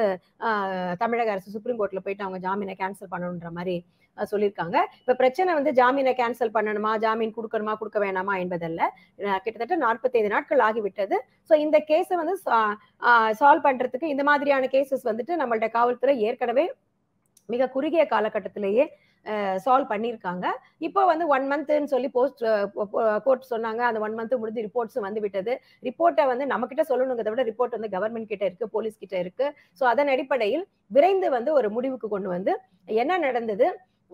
தமிழக அரசு சுப்ரீம் கோர்ட்ல போயிட்டு அவங்க ஜாமீனை கேன்சல் பண்ணணுன்ற மாதிரி சொல்லியிருக்காங்க. இப்ப பிரச்சனை வந்து ஜாமீனை கேன்சல் பண்ணணுமா, ஜாமீன் கொடுக்கணுமா, கொடுக்க வேணாமா என்பதல்ல. கிட்டத்தட்ட 45 நாட்கள் ஆகிவிட்டது. சோ இந்த கேஸ வந்து சால்வ் பண்றதுக்கு இந்த மாதிரியான கேசஸ் வந்துட்டு நம்மள்ட்ட காவல்துறை ஏற்கனவே மிக குறுகிய காலகட்டத்திலேயே சால்வ் பண்ணியிருக்காங்க. இப்போ வந்து 1 மந்த்னு சொல்லி கோர்ட் சொன்னாங்க. அந்த 1 மந்த் முடிஞ்சு ரிப்போர்ட்ஸும் வந்து விட்டது. ரிப்போர்ட்டை வந்து நம்ம கிட்ட சொல்லணுங்கிறத விட ரிப்போர்ட் வந்து கவர்மெண்ட் கிட்ட இருக்கு, போலீஸ் கிட்ட இருக்கு. ஸோ அதன் அடிப்படையில் விரைந்து வந்து ஒரு முடிவுக்கு கொண்டு வந்து என்ன நடந்தது,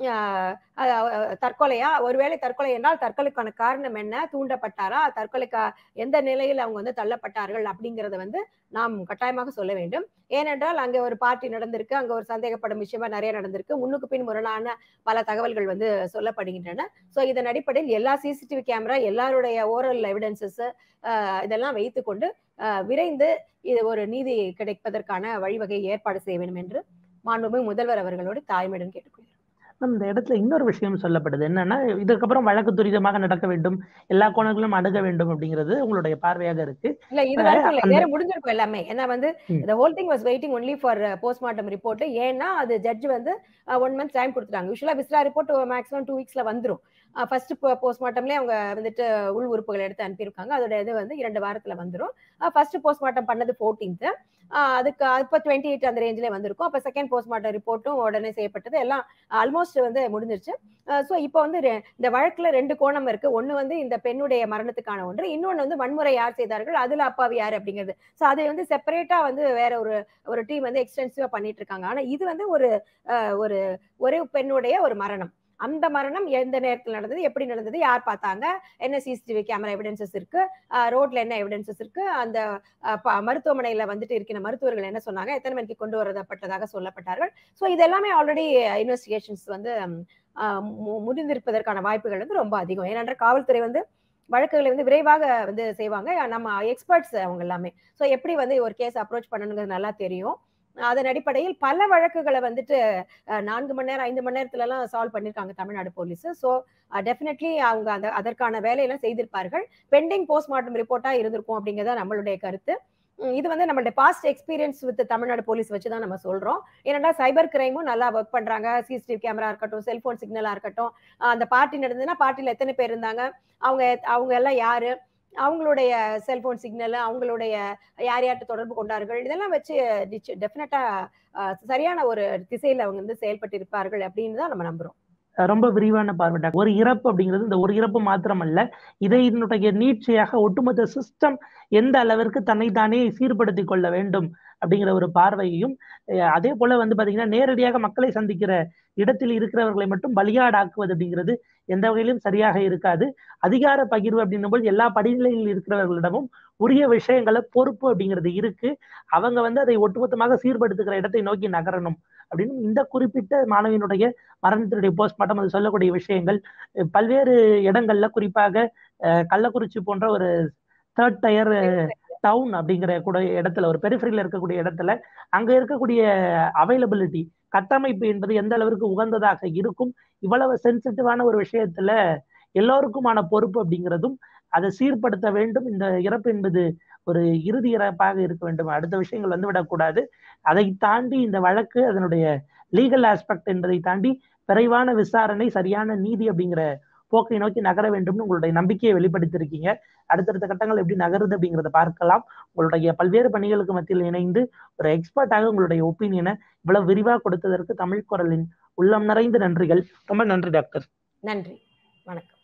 தற்கொலையா, ஒருவேளை தற்கொலை என்றால் தற்கொலைக்கான காரணம் என்ன, தூண்டப்பட்டாரா, தற்கொலைக்கு எந்த நிலையில் அவங்க வந்து தள்ளப்பட்டார்கள் அப்படிங்கறத வந்து நாம் கட்டாயமாக சொல்ல வேண்டும். ஏனென்றால் அங்க ஒரு பார்ட்டி நடந்திருக்கு, அங்க ஒரு சந்தேகப்படும் விஷயமா நிறைய நடந்திருக்கு, முன்னுக்கு பின் முரணான பல தகவல்கள் வந்து சொல்லப்படுகின்றன. சோ இதன் அடிப்படையில் எல்லா சிசிடிவி கேமரா, எல்லாருடைய ஓரல் எவிடன்சஸ் இதெல்லாம் வைத்துக்கொண்டு விரைந்து இது ஒரு நீதி கிடைப்பதற்கான வழிவகை ஏற்பாடு செய்ய வேண்டும் என்று மாண்புமிகு முதல்வர் அவர்களோடு தாய்மையுடன் கேட்டுக்கொள்கிறேன். இந்த இடத்துல இன்னொரு விஷயம் சொல்லப்படுது என்னன்னா, இதுக்கப்புறம் வழக்கு துரிதமாக நடக்க வேண்டும், எல்லா கோணங்களும் அணுக வேண்டும் அப்படிங்கிறது உங்களுடைய பார்வையாக இருக்கு. இல்ல இது வரைக்கும் இல்ல, வேற முடிஞ்சிருக்கும் எல்லாமே. ஏன்னா வந்து the whole thing was waiting only for postmortem report. ஏன்னா அது ஜட்ஜ் வந்து 1 மந்த் டைம் கொடுத்துட்டாங்க. யூசுவலா விஸ்ரா ரிப்போர்ட் மேக்ஸிமம் 2 வீக்ஸ்ல வந்துரும். ஃபர்ஸ்ட் போஸ்ட்மார்ட்டம்லயே அவங்க வந்துட்டு உள் உறுப்புகள் எடுத்து அனுப்பியிருக்காங்க. அதோட இது வந்து 2 வாரத்துல வந்துரும். ஃபர்ஸ்ட் போஸ்ட்மார்ட்டம் பண்ணது 14th, அதுக்கு அப்ப 28 அந்த ரேஞ்சிலே வந்திருக்கும். அப்ப செகண்ட் போஸ்ட்மார்ட்டம் ரிப்போர்ட்டும் உடனே செய்யப்பட்டது, எல்லாம் ஆல்மோஸ்ட் வந்து முடிஞ்சிருச்சு. சோ இப்போ வந்து இந்த வழக்குல 2 கோணம் இருக்கு. ஒண்ணு வந்து இந்த பெண்ணுடைய மரணத்துக்கான ஒன்று, இன்னொன்னு வந்து வன்முறை யார் செய்தார்கள், அதுல அப்பாவி யார் அப்படிங்கிறது. சோ அதை வந்து செப்பரேட்டா வந்து வேற ஒரு டீம் வந்து எக்ஸ்டென்சிவா பண்ணிட்டு இருக்காங்க. ஆனா இது வந்து ஒரு பெண்ணுடைய ஒரு மரணம். அந்த மரணம் எந்த நேரத்தில் நடந்தது, எப்படி நடந்தது, யார் பார்த்தாங்க, என்ன சிசிடிவி கேமரா எவிடன்சஸ் இருக்கு, ரோட்ல என்ன எவிடன்சஸ் இருக்கு, அந்த மருத்துவமனையில வந்துட்டு இருக்கிற மருத்துவர்கள் என்ன சொன்னாங்க, எத்தனை மணிக்கு கொண்டு வரப்பட்டதாக சொல்லப்பட்டார்கள். ஸோ இது எல்லாமே ஆல்ரெடி இன்வெஸ்டிகேஷன்ஸ் வந்து முடிந்திருப்பதற்கான வாய்ப்புகள் வந்து ரொம்ப அதிகம். ஏனென்றால் காவல்துறை வந்து வழக்குகளை வந்து விரைவாக வந்து செய்வாங்க. நம்ம எக்ஸ்பர்ட்ஸ் அவங்க எல்லாமே. ஸோ எப்படி வந்து ஒரு கேஸ் அப்ரோச் பண்ணணுங்கிறது நல்லா தெரியும். அதன் அடிப்படையில் பல வழக்குகளை வந்துட்டு 4 மணி நேரம் 5 மணி நேரத்துல எல்லாம் சால்வ் பண்ணிருக்காங்க தமிழ்நாடு போலீஸ். ஸோ டெஃபினெட்லி அவங்க அதற்கான வேலையெல்லாம் செய்திருப்பார்கள். பெண்டிங் போஸ்ட்மார்ட்டம் ரிப்போர்ட்டா இருந்திருக்கும் அப்படிங்கிறதா நம்மளுடைய கருத்து. இது வந்து நம்மளுடைய past experience with Tamil Nadu police வச்சுதான் நம்ம சொல்றோம். ஏன்னா சைபர் கிரைமும் நல்லா ஒர்க் பண்றாங்க. சிசிடிவி கேமரா இருக்கட்டும், செல்போன் சிக்னலா இருக்கட்டும், அந்த பார்ட்டி நடந்ததுன்னா பார்ட்டில எத்தனை பேர் இருந்தாங்க, அவங்க அவங்க எல்லாம் யாரு, அவங்களுடைய செல்போன் சிக்னல், அவங்களுடைய யார் யார்கிட்ட தொடர்பு கொண்டார்கள், இதெல்லாம் வச்சு டெஃபினட்டா சரியான ஒரு திசையில அவங்க வந்து செயல்பட்டு இருப்பார்கள் அப்படின்னு தான் நம்ம நம்புறோம். ரொம்ப விரிவான பார்வை டாக்டர். ஒரு இறப்பு அப்படிங்கிறது இந்த ஒரு இறப்பு மாத்திரமல்ல, இதை இதனுடைய நீட்சியாக ஒட்டுமொத்த சிஸ்டம் எந்த அளவிற்கு தன்னைத்தானே சீர்படுத்தி கொள்ள வேண்டும் அப்படிங்கிற ஒரு பார்வையையும், அதே போல வந்து பாத்தீங்கன்னா நேரடியாக மக்களை சந்திக்கிற இடத்தில் இருக்கிறவர்களை மட்டும் பலியாடாக்குவது அப்படிங்கிறது எந்த வகையிலும் சரியாக இருக்காது. அதிகார பகிர்வு அப்படின்னும் போது எல்லா படிநிலையில் இருக்கிறவர்களிடமும் உரிய விஷயங்களை பொறுப்பு அப்படிங்கிறது இருக்கு. அவங்க வந்து அதை ஒட்டுமொத்தமாக சீர்படுத்துகிற இடத்தை நோக்கி நகரணும் அப்படின்னு இந்த குறிப்பிட்ட மாணவியினுடைய மரணத்தினுடைய போஸ்ட்மார்ட்டம் அது சொல்லக்கூடிய விஷயங்கள் பல்வேறு இடங்கள்ல, குறிப்பாக கள்ளக்குறிச்சி போன்ற ஒரு 3rd டயர் டவுன் அப்படிங்கிற கூட இடத்துல, ஒரு பெரிஃபரியில் இருக்கக்கூடிய இடத்துல அங்க இருக்கக்கூடிய அவைலபிலிட்டி, கட்டமைப்பு என்பது எந்த அளவிற்கு உகந்ததாக இருக்கும், இவ்வளவு சென்சிட்டிவான ஒரு விஷயத்துல எல்லோருக்குமான பொறுப்பு அப்படிங்கிறதும் அதை சீர்படுத்த வேண்டும். இந்த இறப்பு என்பது ஒரு இறுதி இறப்பாக இருக்க வேண்டும், அடுத்த விஷயங்கள் வந்து விடக்கூடாது. அதை தாண்டி இந்த வழக்கு அதனுடைய லீகல் ஆஸ்பெக்ட் என்பதை தாண்டி விரைவான விசாரணை, சரியான நீதி அப்படிங்கிற போக்கை நோக்கி நகர வேண்டும் உங்களுடைய நம்பிக்கையை வெளிப்படுத்தியிருக்கீங்க. அடுத்தடுத்த கட்டங்கள் எப்படி நகருது அப்படிங்கிறத பார்க்கலாம். உங்களுடைய பல்வேறு பணிகளுக்கு மத்தியில் இணைந்து ஒரு எக்ஸ்பர்ட்டாக உங்களுடைய ஒப்பீனியனை இவ்வளவு விரிவாக கொடுத்ததற்கு தமிழ் குரலின் உள்ளம் நிறைந்த நன்றிகள். ரொம்ப நன்றி டாக்டர். நன்றி, வணக்கம்.